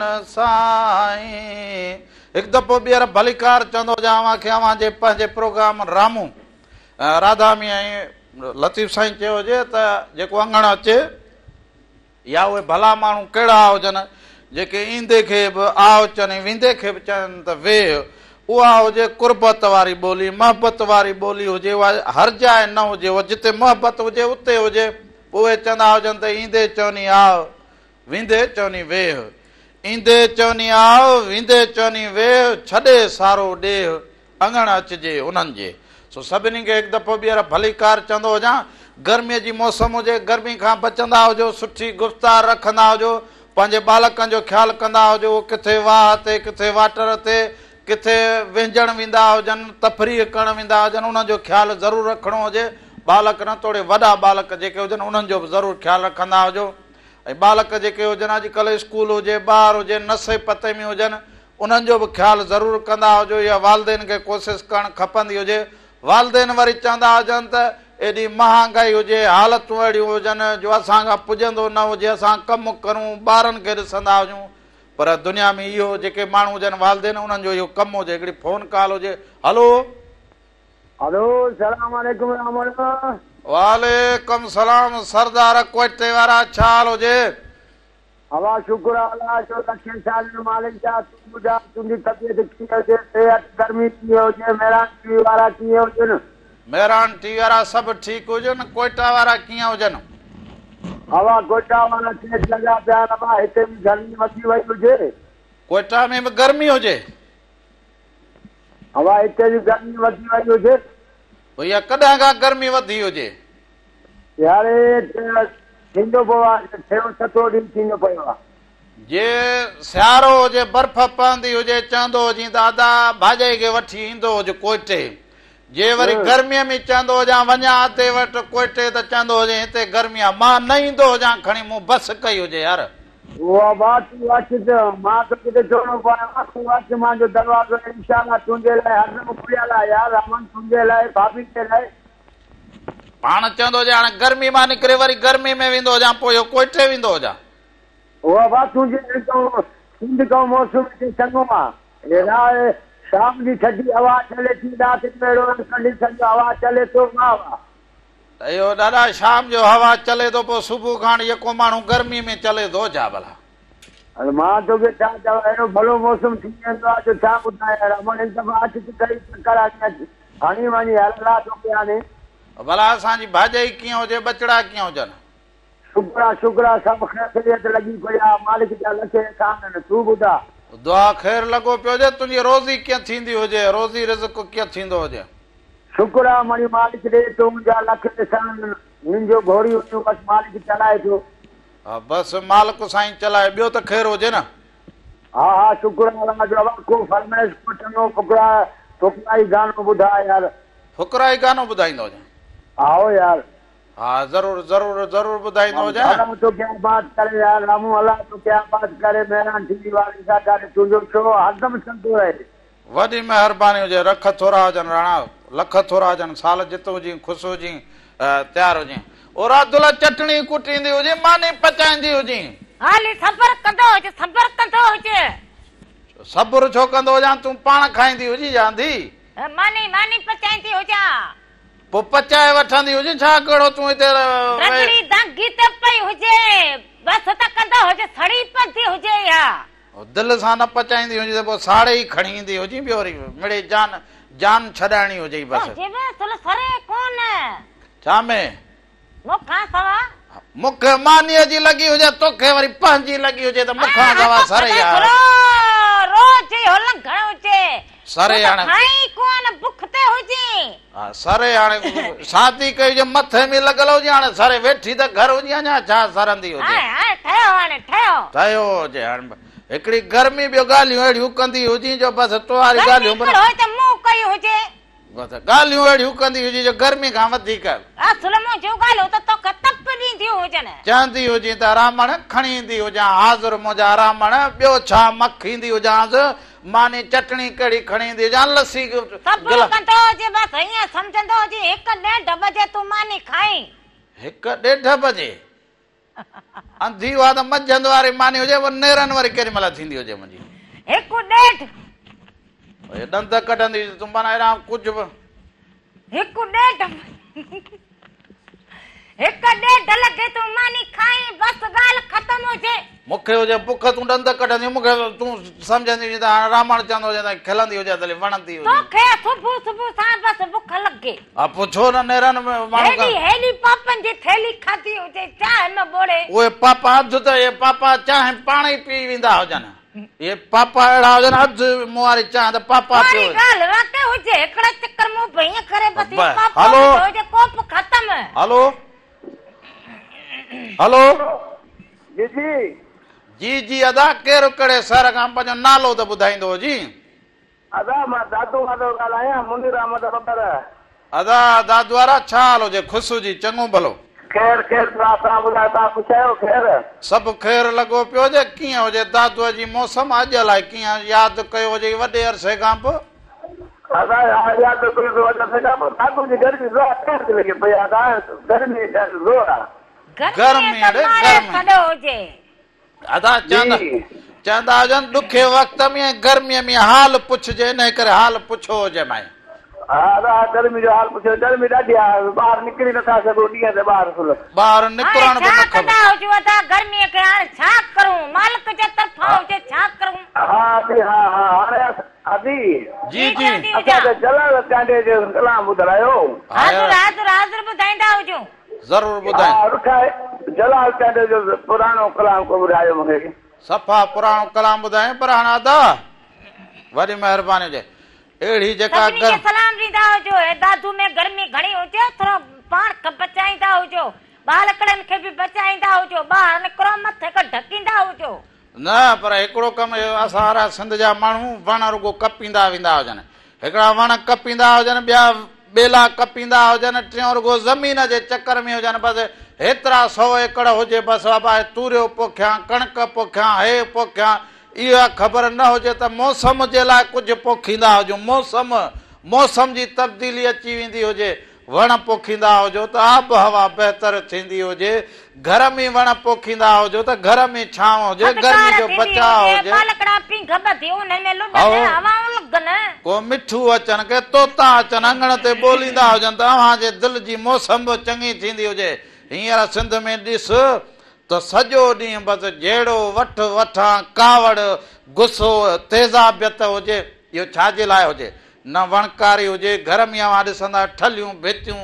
[SPEAKER 1] साईं हिकु दफ़ो ॿीहर भलीकार चवंदो हुजां खे अव्हां जे पंहिंजे प्रोग्राम रामू राधा में ऐं लतीफ़ साईं चयो हुजे त जेको अंगण अचे या उहे भला माण्हू कहिड़ा हुजनि जेके ईंदे खे बि आओ चवनि वेंदे खे बि चवनि त वेह उहा हुजे कुर्बत वारी ॿोली मोहबत वारी ॿोली हुजे उहा हर जाइ न हुजे उहा जिते मोहबत हुजे उते हुजे उहे चवंदा हुजनि त ईंदे चवनी आओ वेंदे चवनी वेह ईंदे चवनी आओ वेंदे चवनी वेह छॾे सारो ॾेह अंगण अचिजे उन्हनि जे सो सभिनी खे हिकु दफ़ो ॿीहर भलीकार चवंदो हुजां गर्मीअ जी मौसम हुजे गर्मी खां बचंदा हुजो सुठी गुफ़्तार रखंदा हुजो पंहिंजे बालकनि जो ख़्यालु कंदा हुजो किथे वाह ते किथे वाटर ते किथे विंझण वेंदा हुजनि तफ़रीह करणु वेंदा हुजनि उन्हनि जो ख़्यालु ज़रूरु रखिणो हुजे बालक न थोरे वॾा बालक जेके हुजनि उन्हनि जो बि ज़रूरु ख़्यालु रखंदा हुजो ऐं बालक जेके हुजनि अॼुकल्ह स्कूल हुजे ॿार हुजे नसे पते में हुजनि उन्हनि जो बि ख़्यालु ज़रूरु कंदा हुजो या वालदेन खे कोशिशि करणु खपंदी हुजे वालदेन वरी चवंदा हुजनि त एॾी महांगाई हुजे हालतूं अहिड़ियूं हुजनि जो असांखां पुॼंदो न हुजे असां कमु करूं ॿारनि खे ॾिसंदा हुजूं पर दुनिया में इहो जेके माण्हू हुजनि वालदेन उन्हनि जो इहो कमु हुजे हिकिड़ी फोन कॉल हुजे हलो
[SPEAKER 3] हेलो सलाम वालेकुम
[SPEAKER 1] वालेकुम सलाम सरदार कोटे वारा छा हाल हुजे
[SPEAKER 3] हवा शुक्र अल्लाह जो लखे साल मालिक जा तूं ॿुधा तुंहिंजी तबियत कीअं हुजे सिहत गर्मी कीअं हुजे मेहरान टीवी वारा कीअं हुजनि
[SPEAKER 1] मेहरान टीवी वारा सभु ठीकु हुजनि कोटा वारा कीअं हुजनि
[SPEAKER 3] हवा कोटा वारा तेज लॻा पिया न हिते बि गर्मी वधी वई हुजे
[SPEAKER 1] कोटा में बि गर्मी हुजे
[SPEAKER 3] हवा हिते बि गर्मी वधी वई हुजे
[SPEAKER 1] भैया कॾहिं खां गर्मी वधी हुजे
[SPEAKER 3] यार थींदो पियो आहे छहो सतो ॾींहुं थींदो पियो आहे
[SPEAKER 1] जे सियारो हुजे बर्फ़ पवंदी हुजे चवंदो हुजे दादा भाॼाई खे वठी ईंदो हुजे कोटे जे वरी गर्मीअ में चवंदो हुजां वञा हिते वटि कोटे त चवंदो हुजे हिते गर्मी आहे मां न ईंदो हुजां खणी मूं बस कई हुजे यार
[SPEAKER 3] उहा बात तूं अच त मां त किथे चवणो पए तूं अच मुंहिंजो दरवाज़ो इंशाअल्लाह तुंहिंजे लाइ हरदम खुलियल आहे यार अमन तुंहिंजे लाइ भाभी जे लाइ
[SPEAKER 1] पाण चवंदो हुजे हाणे गर्मी मां निकिरे वरी गर्मी में वेंदो हुजां पोइ इहो कोटे वेंदो हुजां
[SPEAKER 3] उहा बात तुंहिंजे सिंध खां मौसम चङो आहे शाम जी थधी हवा चले थी रात कंडीशन जो हवा चले थो वाह
[SPEAKER 1] इहो दादा शाम जो हवा चले थो पोइ सुबुह खां जेको माण्हू गर्मी में चले थो छा भला
[SPEAKER 3] अरे मां तोखे छा चवां अहिड़ो भलो मौसम थी वेंदो आहे जो छा ॿुधायां अमन हिकु दफ़ा अच कई चकर हणी वञी हलंदा तोखे हाणे
[SPEAKER 1] भला असांजी भाॼाई कीअं हुजे बचड़ा कीअं हुजनि
[SPEAKER 3] शुक्र आहे शुक्र आहे सभु ख़ैरियत लॻी पई आहे मालिक जा लखे कान तूं ॿुधा
[SPEAKER 1] दुआ ख़ैर लॻो पियो हुजे, तुंहिंजी रोज़ी कीअं थींदी हुजे, रोज़ी रिज़्क़ कीअं थींदो हुजे?
[SPEAKER 3] शुक्र आहे मणी मालिक ॾे, तूं मुंहिंजा लख ॾिसण मुंहिंजो घोड़ी हुयूं बसि मालिक चलाए थो।
[SPEAKER 1] हा बसि मालिक साईं चलाए, ॿियो त ख़ैर हुजे न।
[SPEAKER 3] हा हा शुक्र आहे जो को फरमाइश पुछंदो फुकरा फुकराई गानो ॿुधा यार।
[SPEAKER 1] फुकराई गानो ॿुधाईंदो हुजे?
[SPEAKER 3] आओ यार।
[SPEAKER 1] हा ज़रूरु ज़रूरु ज़रूरु ॿुधाईंदो हुजे।
[SPEAKER 3] तो क्या बात करे यार रामू अल्लाह तो क्या बात करे महिरान थींदी वारी सां तुंहिंजो शो हरदम चलंदो रहे।
[SPEAKER 1] वॾी महिरबानी हुजे, रख थोरा हुजनि राणा, लख थोरा हुजनि, साल जित हुजी, ख़ुशि हुजी, तयारु हुजी। और अदुला चटणी कुटींदी हुजे, मानी पचाईंदी हुजी।
[SPEAKER 2] हाली सबर कंदो हुजे, सबर कंदो हुजे।
[SPEAKER 1] सब्र छो कंदो हुजां, तूं पाण खाईंदी हुजी ਜਾਂਦੀ?
[SPEAKER 2] मानी मानी पचाईंदी हुजा।
[SPEAKER 1] पोइ पचाए वठंदी हुजे, छा कहिड़ो तूं हिते
[SPEAKER 2] रगड़ी दागी ते पई हुजे, बस त कंदो हुजे, सड़ी पई हुजे या
[SPEAKER 1] दिल सां न पचाईंदी हुजे त पोइ साड़े ई खणी ईंदी हुजी, ॿियो वरी मिड़े जान जान छॾाइणी हुजे बस।
[SPEAKER 2] जेबे सुल सरे कोन
[SPEAKER 1] छा में
[SPEAKER 2] मुखा सवा
[SPEAKER 1] मूंखे मानीअ जी लॻी हुजे, तोखे वरी पंहिंजी लॻी हुजे त मूंखां सवा सरे यार
[SPEAKER 2] रोज हो लंघण हुजे
[SPEAKER 1] सरे हाणे
[SPEAKER 2] खाई कोन बुख ते हुजे।
[SPEAKER 1] हा सरे हाणे शादी कई जे मथे में लॻल हुजे, हाणे सरे वेठी त घर हुजे अञा छा सरंदी हुजे।
[SPEAKER 2] हाणे हाणे ठहियो हाणे ठहियो
[SPEAKER 1] ठहियो हुजे। हाणे हिकिड़ी गर्मी ॿियो ॻाल्हियूं अहिड़ियूं कंदी हुजी जो बसि तुआरी ॻाल्हियूं
[SPEAKER 2] त मूं कई हुजे,
[SPEAKER 1] बसि ॻाल्हियूं अहिड़ियूं कंदी हुजी जो गर्मी खां वधीक
[SPEAKER 2] असुल मूं जो ॻाल्हियूं त तोखे तप ॾींदी हुजनि।
[SPEAKER 1] चवंदी हुजी त रामण खणी ईंदी हुजां हाज़ुर मुंहिंजा रामण, ॿियो छा मख ईंदी हुजांसि, मानी चटणी कहिड़ी खणी ईंदी हुजां, लस्सी
[SPEAKER 2] सब्र कंदो हुजे, बसि हीअं सम्झंदो हुजे हिकु ॾेढ बजे तूं मानी खाई। हिकु
[SPEAKER 1] ॾेढ बजे अंधी हुआ त मंझंदि वारी मानी हुजे, नेरनि वरी केॾी महिल थींदी हुजे मुंहिंजी
[SPEAKER 2] हिकु ॾेढ
[SPEAKER 1] ॾंद कढंदी तूं माना अहिड़ा कुझु बि
[SPEAKER 2] हिकु ॾेढ हिकु ॾेढ लॻे तूं मानी खाई, बसि ॻाल्हि ख़तम हुजे।
[SPEAKER 1] मूंखे हुजे बुख, तूं ॾंद कढंदी, मूंखे तूं सम्झंदी हुजे त हाणे रामण चवंदो हुजे त खिलंदी हुजे त वणंदी हुजे।
[SPEAKER 2] तोखे सुबुह सुबुह सां बसि बुख लॻे।
[SPEAKER 1] हा पोइ छो न नेरनि में माण्हू
[SPEAKER 2] हेॾी हेॾी पापनि जी थैली खाधी हुजे, चांहि में ॿोड़े
[SPEAKER 1] उहे पापा अधु त इहे पापा चांहि पाण ई पी वेंदा हुजनि, इहे पापा अहिड़ा हुजनि अधु मूं वारी चांहि त पापा पियो
[SPEAKER 2] ॻाल्हि राति हुजे, हिकिड़ा चकर मूं भईअ करे बसि
[SPEAKER 1] हलो
[SPEAKER 2] कोप ख़तम।
[SPEAKER 1] हलो हलो
[SPEAKER 3] जी जी
[SPEAKER 1] जी जी अदा केरु कहिड़े शहर खां पंहिंजो नालो त ॿुधाईंदो जी?
[SPEAKER 3] अदा मां दादू खां थो ॻाल्हायां, मुंडीराम त ख़बर।
[SPEAKER 1] अदा दादू वारा छा हाल हुजे? ख़ुशि हुजी, चङो भलो।
[SPEAKER 3] ख़ैर ख़ैर तव्हां ॿुधायो, तव्हां पुछायो ख़ैर?
[SPEAKER 1] सभु ख़ैर लॻो पियो हुजे। कीअं हुजे दादूअ जी मौसम अॼु अलाए कीअं यादि कयो हुजे वॾे अरसे खां पोइ?
[SPEAKER 3] अदा यादि कयो वॾे अरसे खां पोइ दादू जी गर्मी ज़ोर थी लॻे पई आहे, गर्मी ज़ोर आहे,
[SPEAKER 1] गर्मी
[SPEAKER 2] सॾो हुजे।
[SPEAKER 1] अदा चवंदा चवंदा हुजनि ॾुखे वक़्त में गर्मीअ में हाल पुछिजे, इन करे हाल पुछो हुजे माई।
[SPEAKER 3] हा गर्मी जो हाल पुछो, गर्मी ॾाढी आहे, ॿाहिरि निकिरी नथा सघूं ॾींहं ते ॿाहिरि
[SPEAKER 1] ॿाहिरि निकिरण बि न
[SPEAKER 2] खबर। गर्मीअ खे हाणे छा करूं, मालिक जे तरफ़ां हुजे छा करूं।
[SPEAKER 3] हा हा हा हाणे अदी
[SPEAKER 1] जी जी
[SPEAKER 3] असांखे जलाल कांडे जो कलाम ॿुधायो।
[SPEAKER 2] हाज़ुर हाज़ुर हाज़ुर ॿुधाईंदा हुजो,
[SPEAKER 1] ज़रूरु ॿुधायो।
[SPEAKER 3] रुखाए जलाल कांडे जो पुराणो कलाम को ॿुधायो मूंखे,
[SPEAKER 1] सफ़ा पुराणो कलाम ॿुधाए। पर हाणे अदा वॾी महिरबानी हुजे अहिड़ी जेका
[SPEAKER 2] सलाम ॾींदा हुजो। दादू में गर्मी घणी हुजे, थोरो पाण खे बचाईंदा हुजो, बालकड़नि खे बि बचाईंदा हुजो, ॿाहिरि निकिरो मथे खां ढकींदा हुजो।
[SPEAKER 1] न पर हिकिड़ो कमु असां वारा सिंध जा माण्हू वण रुगो कपींदा वेंदा हुजनि, हिकिड़ा वण कपींदा हुजनि, ॿिया ॿेला कपींदा हुजनि, टियों रुगो ज़मीन जे चकर में हुजनि, बसि हेतिरा सौ एकड़ हुजे, बसि बाबा तूरियो पोखियां, कणक पोखियां, हे पोखियां, इहा ख़बर न हुजे त मौसम जे लाइ कुझु पोखींदा हुजूं, मौसम मौसम जी तब्दीली अची वेंदी हुजे, वण पोखींदा हुजो त आब हवा बहितर थींदी हुजे, घर में वण पोखींदा हुजो त घर में छांव हुजे, गर्मी जो बचाव हुजे, को मिठू अचनि, के तोता अचनि, अङण ते ॿोलींदा हुजनि, तव्हांजे दिलि जी मौसम बि चङी थींदी हुजे। हींअर सिंध में ॾिस त सॼो ॾींहुं बसि जहिड़ो वठ वठां, कावड़, गुस्सो, तेज़ाबियत हुजे, इहो छाजे लाइ हुजे? न वणकारी हुजे, घर में अवां ॾिसंदा ठलियूं भितियूं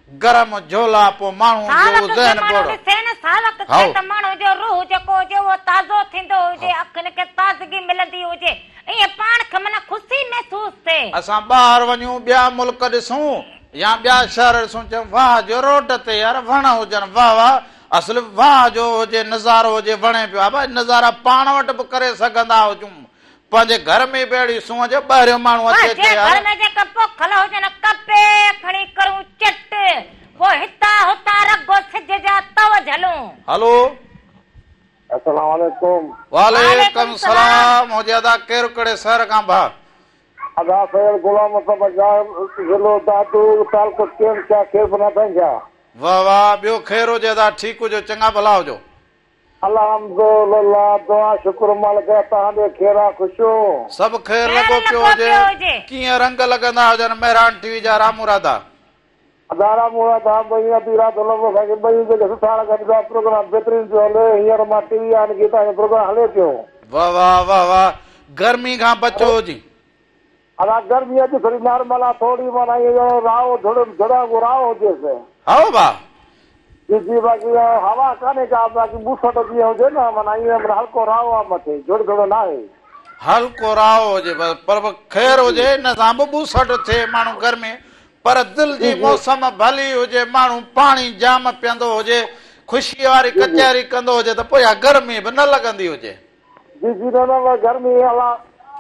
[SPEAKER 1] गरम झोला पो माण्हू जो ज़हन बोड़ो
[SPEAKER 2] सावक थे त माण्हू जो रूह जेको हुजे वो ताज़ो थींदो हुजे, अखियुनि खे ताज़गी मिलंदी हुजे, ईअं पाण खे मन ख़ुशी महसूस थिए।
[SPEAKER 1] असां ॿाहिरि वञूं ॿिया मुल्क ॾिसूं या ॿिया शहर ॾिसूं चऊं वाह जो रोड ते यार वण हुजनि, वाह वाह असुल वाह जो हुजे नज़ारो हुजे वणे पियो आहे। भाई नज़ारा पाण वटि बि करे सघंदा हुजूं, पंहिंजे घर में बि अहिड़ी सूंह जो ॿाहिरियों माण्हू अचे
[SPEAKER 2] जे घर में जेका पोखल हुजनि कपे खणी करूं चट, पोइ हितां हुतां रगो सिज जा तव झलूं।
[SPEAKER 1] हलो
[SPEAKER 3] अस्सलाम वालेकुम।
[SPEAKER 1] वालेकुम सलाम। हो ज्यादा केर कड़े शहर का भा
[SPEAKER 3] अदा फैल गुलाम सब जिलो दादू तालको केम क्या केर बना पंजा।
[SPEAKER 1] वाह वाह बियो खैर हो ज्यादा ठीक हो जो चंगा भला हो जो।
[SPEAKER 3] अल्हम्दुलिल्लाह दुआ शुक्र मालिक तां दे खेरा खुशो
[SPEAKER 1] सब खैर लगो पियो जे किए रंग लगंदा हो जन मेहरान टीवी जा रामुरादा
[SPEAKER 3] अदारा मुरादा बइया बीरा दलो भाई बइ जे सुठाड़ा गदा प्रोग्राम बेहतरीन जो हले हियर मा टीवी आन गीता प्रोग्राम हले पियो।
[SPEAKER 1] वाह वाह वाह वाह गर्मी का बचो जी।
[SPEAKER 3] अदा गर्मी अज थोड़ी नॉर्मल थोड़ी माना ये राव थोड़ा थोड़ा राव हो जैसे
[SPEAKER 1] आओ बा
[SPEAKER 3] जी जी बाकी हवा काने का बाकी बूसट जी हो जे ना माना ये हल्को राव आ मथे जोड़ जोड़ ना है
[SPEAKER 1] हल्को राव हो जे पर खैर हो जे न साम बूसट थे मानु घर में पर दिल जी मौसम भली हो जे मानु पानी जाम पियंदो हो जे खुशी वाली कचहरी कंदो हो जे तो पोया गर्मी भी न लगंदी हो जे।
[SPEAKER 3] जी जी ना ना गर्मी अला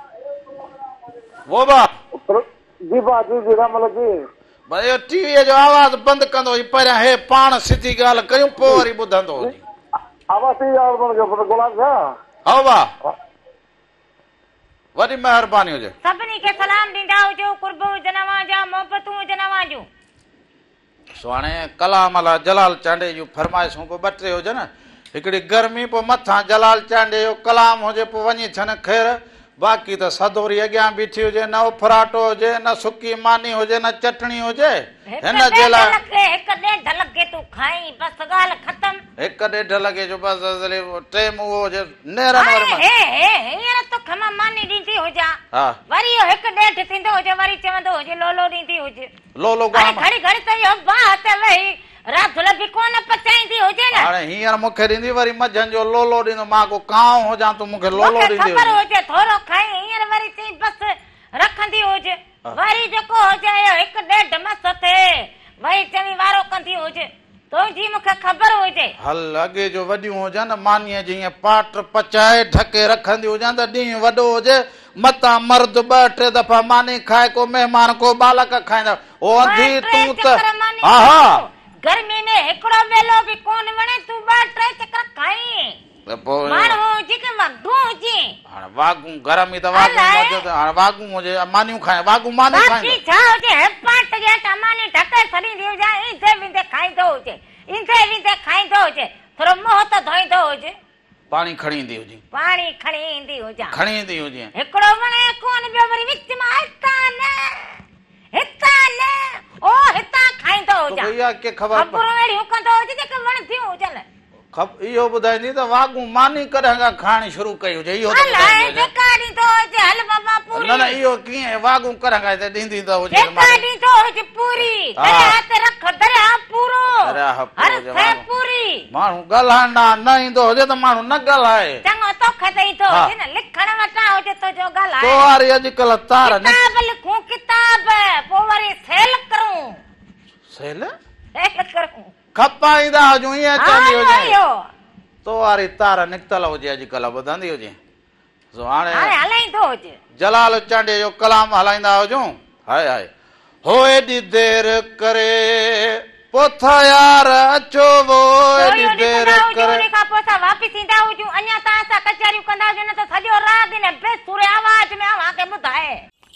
[SPEAKER 1] वो बा
[SPEAKER 3] जी बा जी जी रामल जी
[SPEAKER 1] भाई टीवी जो आवाज बंद कंदो ही पर हे पाण सिधी गाल कयूं पो वरी बुधंदो हो जी
[SPEAKER 3] आवाज ही और बन गयो गुलाब जा
[SPEAKER 1] हां बा वरी मेहरबानी हो जे।
[SPEAKER 2] सभनी के सलाम दींदा हुजो कुर्ब जनवा जा मोहब्बतूं जनवा जो
[SPEAKER 1] सुहाणे कलाम अला जलाल चांडे जो फरमाइशूं को बटरे हो जे न हिकड़ी गर्मी पो मथा जलाल चांडे जो कलाम हो जे पो वनी छन खैर बाकी तो सदोरी अग्यां बीठी हो जे न फराटो हो जे न सुकी मानी हो जे न चटनी हो जे हिन जे लाइ
[SPEAKER 2] एक डेढ़ लगे तू खाई बस गाल खत्म
[SPEAKER 1] एक डेढ़ लगे जो बस असली टाइम हो जे नेरन वर में
[SPEAKER 2] हे हे हींअर तो खमा मानी दींदी हो जा
[SPEAKER 1] हां
[SPEAKER 2] वरी यो एक डेढ़ थींदो हो जे वरी चवंदो हो जे लोलो दींदी हो जे
[SPEAKER 1] लोलो
[SPEAKER 2] घड़ी घड़ी घड़ी तो यो बात वही रात लगी कोन पचाईंदी हो जे ना
[SPEAKER 1] हाणे हींअर मूंखे ॾींदी वरी मझंदि जो लोलो ॾींदो मां को कांव हो जा तूं मूंखे लोलो ॾींदी
[SPEAKER 2] खबर हो जे थोरो खाई हींअर वरी चई बस रखंदी हो जे वरी जेको हो जाए एक डेढ़ मस थे वरी चवी वारो कंदी हो जे तो जी मूंखे खबर हो जे
[SPEAKER 1] हल अॻे जो वॾियूं हुजनि मानीअ जीअं पाट पचाए ढके रखंदी हुजनि त ॾींहुं वॾो हुजे मतां मर्द ॿ टे दफ़ा मानी खाए को महिमान को बालक खाईंदा ओ अंधी तूं त हा हा
[SPEAKER 2] गर्मी में एकड़ो वेलो भी कोन वणे तू बा ट्रे चक्कर खाई मानो जी के मगदू जी
[SPEAKER 1] हां वागू गरम ही त वागू मजे त हां वागू मुझे मानियो खाए वागू माने खाए
[SPEAKER 2] बाकी छा हो जे पाट जे टमानी ढके सड़ी दियो जा इंदे विंदे खाई दो जे इंदे विंदे खाई दो जे थोरो मोह त धोई दो जे
[SPEAKER 1] पानी खणी दी हो जी
[SPEAKER 2] पानी खणी इंदी हो जा
[SPEAKER 1] खणी दी हो जी
[SPEAKER 2] एकड़ो वणे कोन बियो वरी विच में हिता न हिता न ओ हिता खाई दो जा
[SPEAKER 1] भैया के खबर
[SPEAKER 2] खबर एड़ी कंदो जे के वण थियो जन
[SPEAKER 1] खब इहो ॿुधाईंदी त वागू मानी कॾहिं खां खाइणी शुरू कई हुजे इहो त
[SPEAKER 2] ॿुधाईंदी जेकाडी तो हुजे हल बाबा पूरी
[SPEAKER 1] न न इहो कीअं वागू कॾहिं खां त ॾींदी त हुजे
[SPEAKER 2] जेकाडी तो हुजे पूरी दरिया ते रख दरिया पूरो
[SPEAKER 1] दरिया
[SPEAKER 2] हर से पूरी
[SPEAKER 1] माण्हू ॻाल्हाइणा न ईंदो हुजे त माण्हू न ॻाल्हाए
[SPEAKER 2] चङो तोखे त ईंदो हुजे न लिखण वटा हुजे तो जो ॻाल्हाए
[SPEAKER 1] तो वारी अॼुकल्ह तार
[SPEAKER 2] किताब लिखूं किताब पोइ वरी सेल करूं
[SPEAKER 1] सेल
[SPEAKER 2] सेल करूं
[SPEAKER 1] खपाईंदा हुजूं ईअं चवंदी हुजे तो वारी तार निकितल हुजे अॼुकल्ह ॿुधंदी हुजे सो हाणे
[SPEAKER 2] हलाईंदो हुजे
[SPEAKER 1] जलाल चांडे जो कलाम हलाईंदा हुजूं हाय हाय हो एॾी देर करे पोथा यार अचो वो एॾी देर करे
[SPEAKER 2] उन खां पोइ असां वापसि ईंदा हुजूं अञा तव्हां सां कचहरियूं कंदा हुजूं न त सॼो राति ने बेसुरे आवाज़ में अव्हांखे ॿुधाए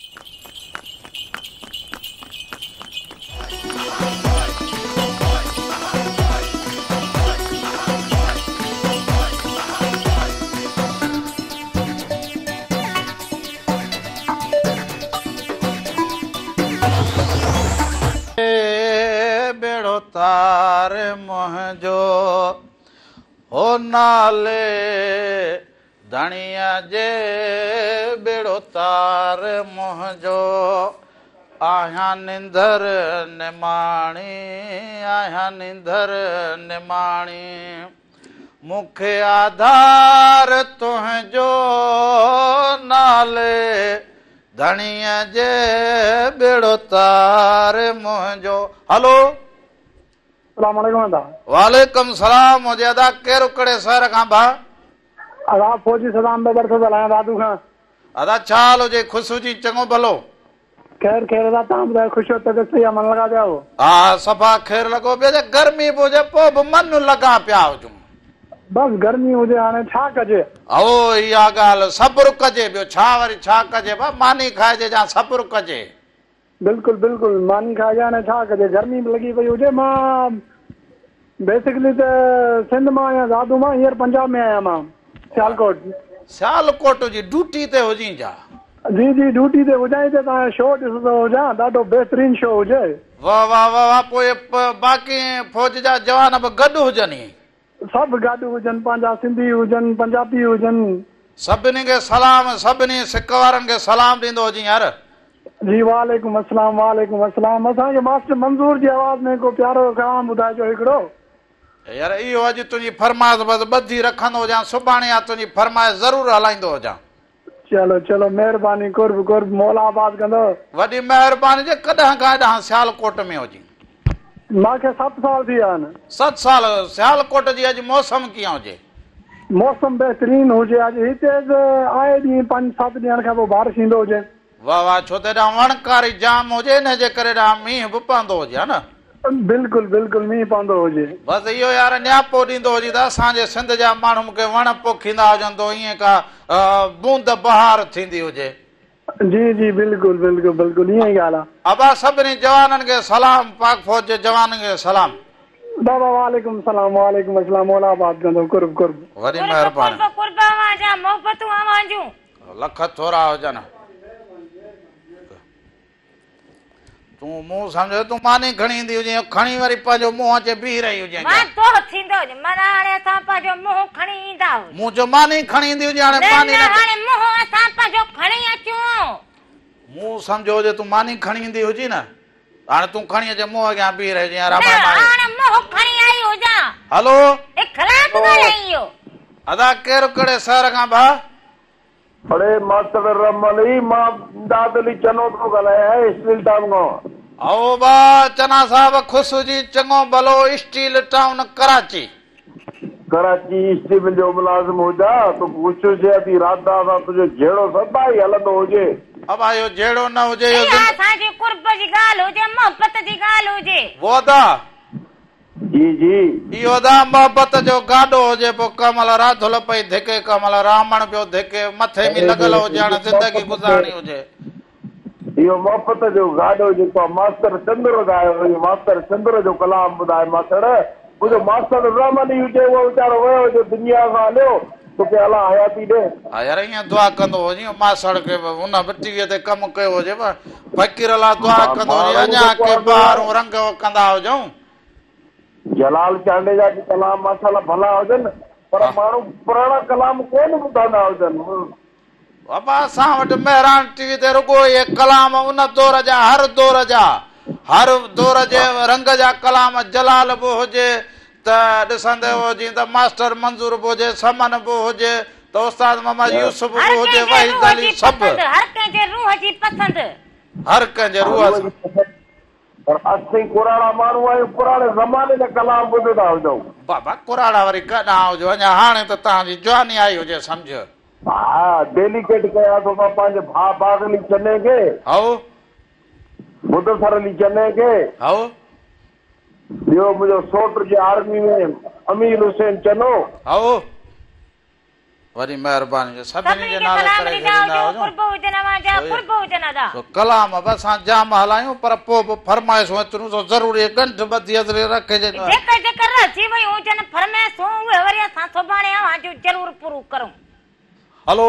[SPEAKER 1] बेड़ो तार मुंहिंजो हो नाले धणिया जे बेड़ो तार मुंहिंजो आया निंदर निमाणी आया निंदर निमाणी मुखे आधार तुझो नाले धणीअ जे बेड़ो तार मुंहिंजो। हलो
[SPEAKER 5] सलाम अलैकुम अदा।
[SPEAKER 1] वालेकुम सलाम मुझे अदा केरु कड़े शहर खां भा?
[SPEAKER 5] अदा फौजी सलाम बेबर से ॻाल्हायां दादू खां।
[SPEAKER 1] अदा छा हाल हुजे? ख़ुशि हुजी चङो भलो?
[SPEAKER 5] खैर खैर अदा तव्हां ॿुधायो ख़ुशि हो तबियत सही आहे मन लॻा पिया हो?
[SPEAKER 1] हा सफ़ा खैर लॻो पियो गर्मी बि हुजे पोइ बि मन लॻा पिया हुजूं।
[SPEAKER 5] बस गर्मी हुजे हाणे छा कजे।
[SPEAKER 1] ओ इहा ॻाल्हि सब्र कजे ॿियो छा वरी छा कजे बा मानी खाइजे या सब्र कजे।
[SPEAKER 5] बिल्कुलु बिल्कुलु मानी खाइजे हाणे छा कजे गर्मी बि लॻी पई हुजे। मां बेसिकली त सिंध मां आहियां दादू मां हींअर पंजाब में आहियां मां सियालकोट।
[SPEAKER 1] सियालकोट जी ड्यूटी ते हुजी जा?
[SPEAKER 5] जी जी ड्यूटी ते हुजां त तव्हां शो ॾिसंदो हुजां ॾाढो बहितरीन शो हुजे।
[SPEAKER 1] वाह वाह वाह वाह पोइ बाक़ी फौज जा जवान बि गॾु हुजनि?
[SPEAKER 5] सभु गॾु हुजनि पंहिंजा सिंधी हुजनि पंजाबी हुजनि।
[SPEAKER 1] सभिनी खे सलाम सभिनी सिक वारनि खे सलाम ॾींदो हुजी यार।
[SPEAKER 5] जी वालेकुम अस्सलाम वालेकुम अस्सलाम। असांखे मास्टर मंज़ूर जी आवाज़ में को प्यारो कलाम ॿुधाइजो हिकिड़ो।
[SPEAKER 1] यार इहो अॼु तुंहिंजी फरमाइश बसि ॿधी रखंदो हुजां सुभाणे या तुंहिंजी फरमाइश ज़रूरु हलाईंदो हुजां।
[SPEAKER 5] चलो चलो महिरबानी कुर्ब कुर्ब मौला आबाद कंदो।
[SPEAKER 1] वॾी महिरबानी जे कॾहिं खां हेॾां सियालकोट में हुजी?
[SPEAKER 5] मूंखे सत साल थी विया आहिनि।
[SPEAKER 1] सत साल सियालकोट जी अॼु मौसम कीअं हुजे?
[SPEAKER 5] मौसम बहितरीन हुजे। अॼु हिते आए ॾींहुं पंज सत ॾींहंनि खां पोइ बारिश ईंदो हुजे।
[SPEAKER 1] वाह वाह छो त हेॾां वणकारी जाम हुजे हिन जे करे हेॾां मींहुं बि पवंदो हुजे हा न?
[SPEAKER 5] बिल्कुलु बिल्कुलु मींहुं पवंदो हुजे। बसि
[SPEAKER 1] इहो यार न्यापो ॾींदो हुजे त असांजे सिंध जा माण्हू मूंखे वण पोखींदा हुजनि त ईअं का बूंद बहार थींदी हुजे।
[SPEAKER 5] जी जी बिल्कुलु बिल्कुलु बिल्कुलु ईअं ई ॻाल्हि आहे।
[SPEAKER 1] अबा सभिनी जवाननि खे सलाम पाक फौज जे जवाननि खे सलाम।
[SPEAKER 5] बाबा वालेकुम सलाम वालेकुम अस्सलाम मौला आबाद कंदो कुर्ब कुर्ब।
[SPEAKER 1] वरी महिरबानी
[SPEAKER 2] कुर्ब आवाज़ मोहबतूं आवाज़ूं
[SPEAKER 1] लख थोरा हुजनि। तूं मुंहुं सम्झो तूं मानी खणी ईंदी हुजे खणी वरी पंहिंजो मुंहुं अचे बीह रही हुजे।
[SPEAKER 2] मां तो थींदो हुजे माना हाणे असां पंहिंजो मुंहुं खणी ईंदा हुजे।
[SPEAKER 1] मुंहुं जो मानी खणी ईंदी हुजे हाणे मानी
[SPEAKER 2] हाणे मुंहुं असां पंहिंजो खणी अचूं।
[SPEAKER 1] मुंहुं सम्झो हुजे तूं मानी खणी ईंदी हुजी न हाणे तूं खणी अचे मुंहुं अॻियां बीह रही यार।
[SPEAKER 2] हाणे मुंहुं खणी आई हुजां।
[SPEAKER 1] हलो
[SPEAKER 2] इखलास ॻाल्हाई इहो।
[SPEAKER 1] अदा केरु कड़े शहर खां भा?
[SPEAKER 3] अरे मास्टर रमली मां दादली चनो थो ॻाल्हायां स्टील टाउन खां।
[SPEAKER 1] आओ बा चना साहब ख़ुशि हुजी चङो भलो steel town Karachi.
[SPEAKER 3] Karachi steel जो मुलाज़िम हुजा तो पुछो जे अदी राधा सा तुझो जेड़ो सदाई हलंदो हुजे।
[SPEAKER 1] अब आयो जेड़ो न हुजे
[SPEAKER 2] इहो असांजी कुर्ब जी ॻाल्हि हुजे मोहबत जी ॻाल्हि हुजे।
[SPEAKER 1] वो दा
[SPEAKER 3] जी जी
[SPEAKER 1] इहो दा मोहबत जो गाॾो हुजे पोइ कमल राधुल पई धिके कमल रामण पियो धिके मथे में लॻल हुजे हाणे ज़िंदगी गुज़ारणी हुजे।
[SPEAKER 3] इहो मोहबत जो गाॾो जेको मास्टर चंद्र ॻायो हुयो मास्टर चंद्र जो कलाम ॿुधाए मास्टर मुंहिंजो मास्टर रहमनी हुजे उहो वीचारो वियो हुजे दुनिया खां हलियो तोखे अला हयाती ॾे।
[SPEAKER 1] हा यार ईअं दुआ कंदो हुजे मासड़ खे हुन टीवीअ ते कमु कयो हुजे फ़कीर लाइ दुआ कंदो हुजे अञा के ॿार रंग कंदा हुजऊं।
[SPEAKER 3] जलाल चांडे जा कलाम माशाल्लाह भला हुजनि पर माण्हू पुराणा कलाम कोन ॿुधंदा हुजनि।
[SPEAKER 1] बाबा असां वटि मेहरान टीवी ते रुगो ये कलाम उन दौर जा हर दौर जा हर दौर जे रंग जा कलाम जलाल बि हुजे त ॾिसंदे हुजे त मास्टर मंज़ूर बि हुजे समन बि हुजे त उस्ताद मोहम्मद यूसुफ बि हुजे वहीद अली सभु
[SPEAKER 2] हर कंहिंजे रूह जी पसंदि
[SPEAKER 1] हर कंहिंजे रूह जी।
[SPEAKER 3] पर असीं पुराणा माण्हू आहियूं पुराणे ज़माने जा कलाम ॿुधंदा हुजऊं।
[SPEAKER 1] बाबा पुराणा वरी कॾहिं हुजो अञा हाणे त तव्हांजी जवानी आई हुजे सम्झ।
[SPEAKER 3] हा डेलीकेट कयां थो मां पंहिंजे भाउ बागली चने खे
[SPEAKER 1] हाओ
[SPEAKER 3] मुदसर अली चने खे
[SPEAKER 1] हाओ
[SPEAKER 3] ॿियो मुंहिंजो सोट जे आर्मी में अमीर हुसैन चनो
[SPEAKER 1] हाओ वरी महिरबानी सभिनी जे नाले करे छॾींदा हुजो कलाम बि असां जाम हलायूं पर पोइ बि फरमाइशूं एतिरियूं त ज़रूरी गंढ ॿधी अदरी रखिजे
[SPEAKER 2] जेकर जेकर रची वई हुजनि फरमाइशूं उहे वरी असां सुभाणे आवाज़ूं ज़रूरु पूरो करूं।
[SPEAKER 1] हलो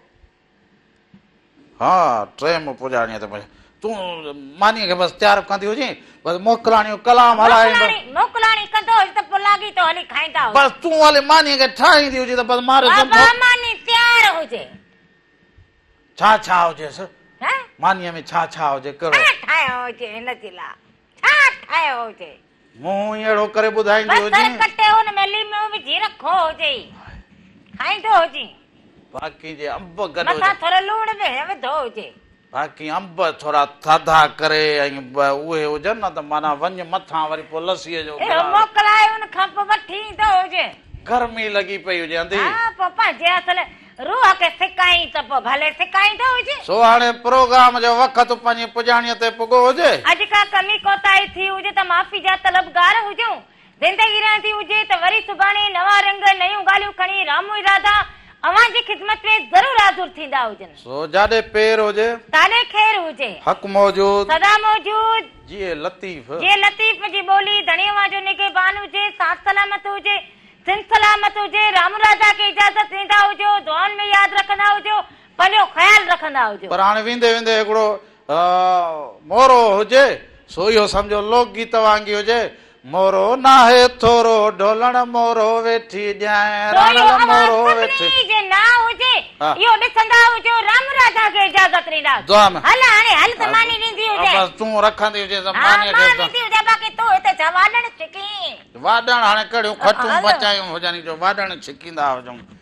[SPEAKER 1] हा टे में पुॼाणी त तूं मानी खे बसि तयारु कंदी हुजे बसि मोकिलाणी कलाम हलाईंदो
[SPEAKER 2] मोकिलाणी कंदो त पोइ लागी तो हली खाईंदा
[SPEAKER 1] बसि तूं हले मानी खे ठाहींदी हुजे त बसि मारे
[SPEAKER 2] मानी तयार हुजे।
[SPEAKER 1] छा छा हुजेसि मानीअ में छा छा हुजे कहिड़ो
[SPEAKER 2] छा ठाहियो हुजे हिन जे लाइ छा ठाहियो हुजे
[SPEAKER 1] मूं अहिड़ो करे ॿुधाईंदी
[SPEAKER 2] बसर
[SPEAKER 1] हुजे
[SPEAKER 2] कटे हुन में लीमो विझी रखो हुजे खाईंदो हुजे
[SPEAKER 1] बाक़ी जे अंब गॾु
[SPEAKER 2] मथां
[SPEAKER 1] हुजे
[SPEAKER 2] थोरो लूण बि विधो हुजे
[SPEAKER 1] बाक़ी अंब थोरा थधा करे ऐं ब- उहे हुजनि न त माना वञ मथां वरी पोइ लस्सीअ जो
[SPEAKER 2] इहो
[SPEAKER 1] गिलास।
[SPEAKER 2] मोकिलाए हुन खां पोइ वठी ईंदो हुजे
[SPEAKER 1] गर्मी लॻी पई हुजे अंधी
[SPEAKER 2] हा पोइ पंहिंजे असल रूह खे सिकाई त पोइ भले सिकाईंदो हुजे
[SPEAKER 1] सो हाणे प्रोग्राम जो वक़्तु पंहिंजी पुॼाणीअ ते पुॻो हुजे
[SPEAKER 2] अॼु का कमी कोताही थी हुजे त माफ़ी जा तलबगार हुजूं ज़िंदगी रहंदी हुजे त वरी सुभाणे नवा रंग नयूं ॻाल्हियूं खणी रामू इरादा अवां जी ख़िदमत में ज़रूर हाज़ुर थींदा हुजनि
[SPEAKER 1] सो जाॾे पेर हुजे
[SPEAKER 2] ताले ख़ैर हुजे
[SPEAKER 1] हक़ मौजूद
[SPEAKER 2] सदा मौजूद
[SPEAKER 1] जीअं लतीफ़
[SPEAKER 2] जे लतीफ़ जी ॿोली धणीअ जो निगहबान हुजे साथ सलामत हुजे सिंध सलामत हुजे रामू राधा खे इजाज़त ॾींदा हुजो दुआनि में यादि रखंदा हुजो पंहिंजो ख़्यालु रखंदा हुजो
[SPEAKER 1] पर हाणे वेंदे वेंदे हिकिड़ो अ, मोरो हुजे सो इहो सम्झो लोकगीत वांगी हुजे मोरो नाहे थोरो ढोलण मोरो वेठी ॼाए रणल मोरो वेठी
[SPEAKER 2] जे ना हुजे
[SPEAKER 1] हा।
[SPEAKER 2] इहो ॾिसंदा हुजो रामू राधा खे इजाज़त ॾींदा
[SPEAKER 1] दुआ में
[SPEAKER 2] हल हाणे हल त मानी ॾींदी हुजे
[SPEAKER 1] बसि तूं रखंदी हुजे
[SPEAKER 2] हा
[SPEAKER 1] ज़माने
[SPEAKER 2] मां
[SPEAKER 1] खे
[SPEAKER 2] ॾींदी हुजे बाक़ी तूं हिते जवानण सिकी
[SPEAKER 1] वाॾण हाणे कहिड़ियूं खटूं
[SPEAKER 2] हलो।
[SPEAKER 1] बचायूं हुजनि जो वाॾण छिकींदा हुजूं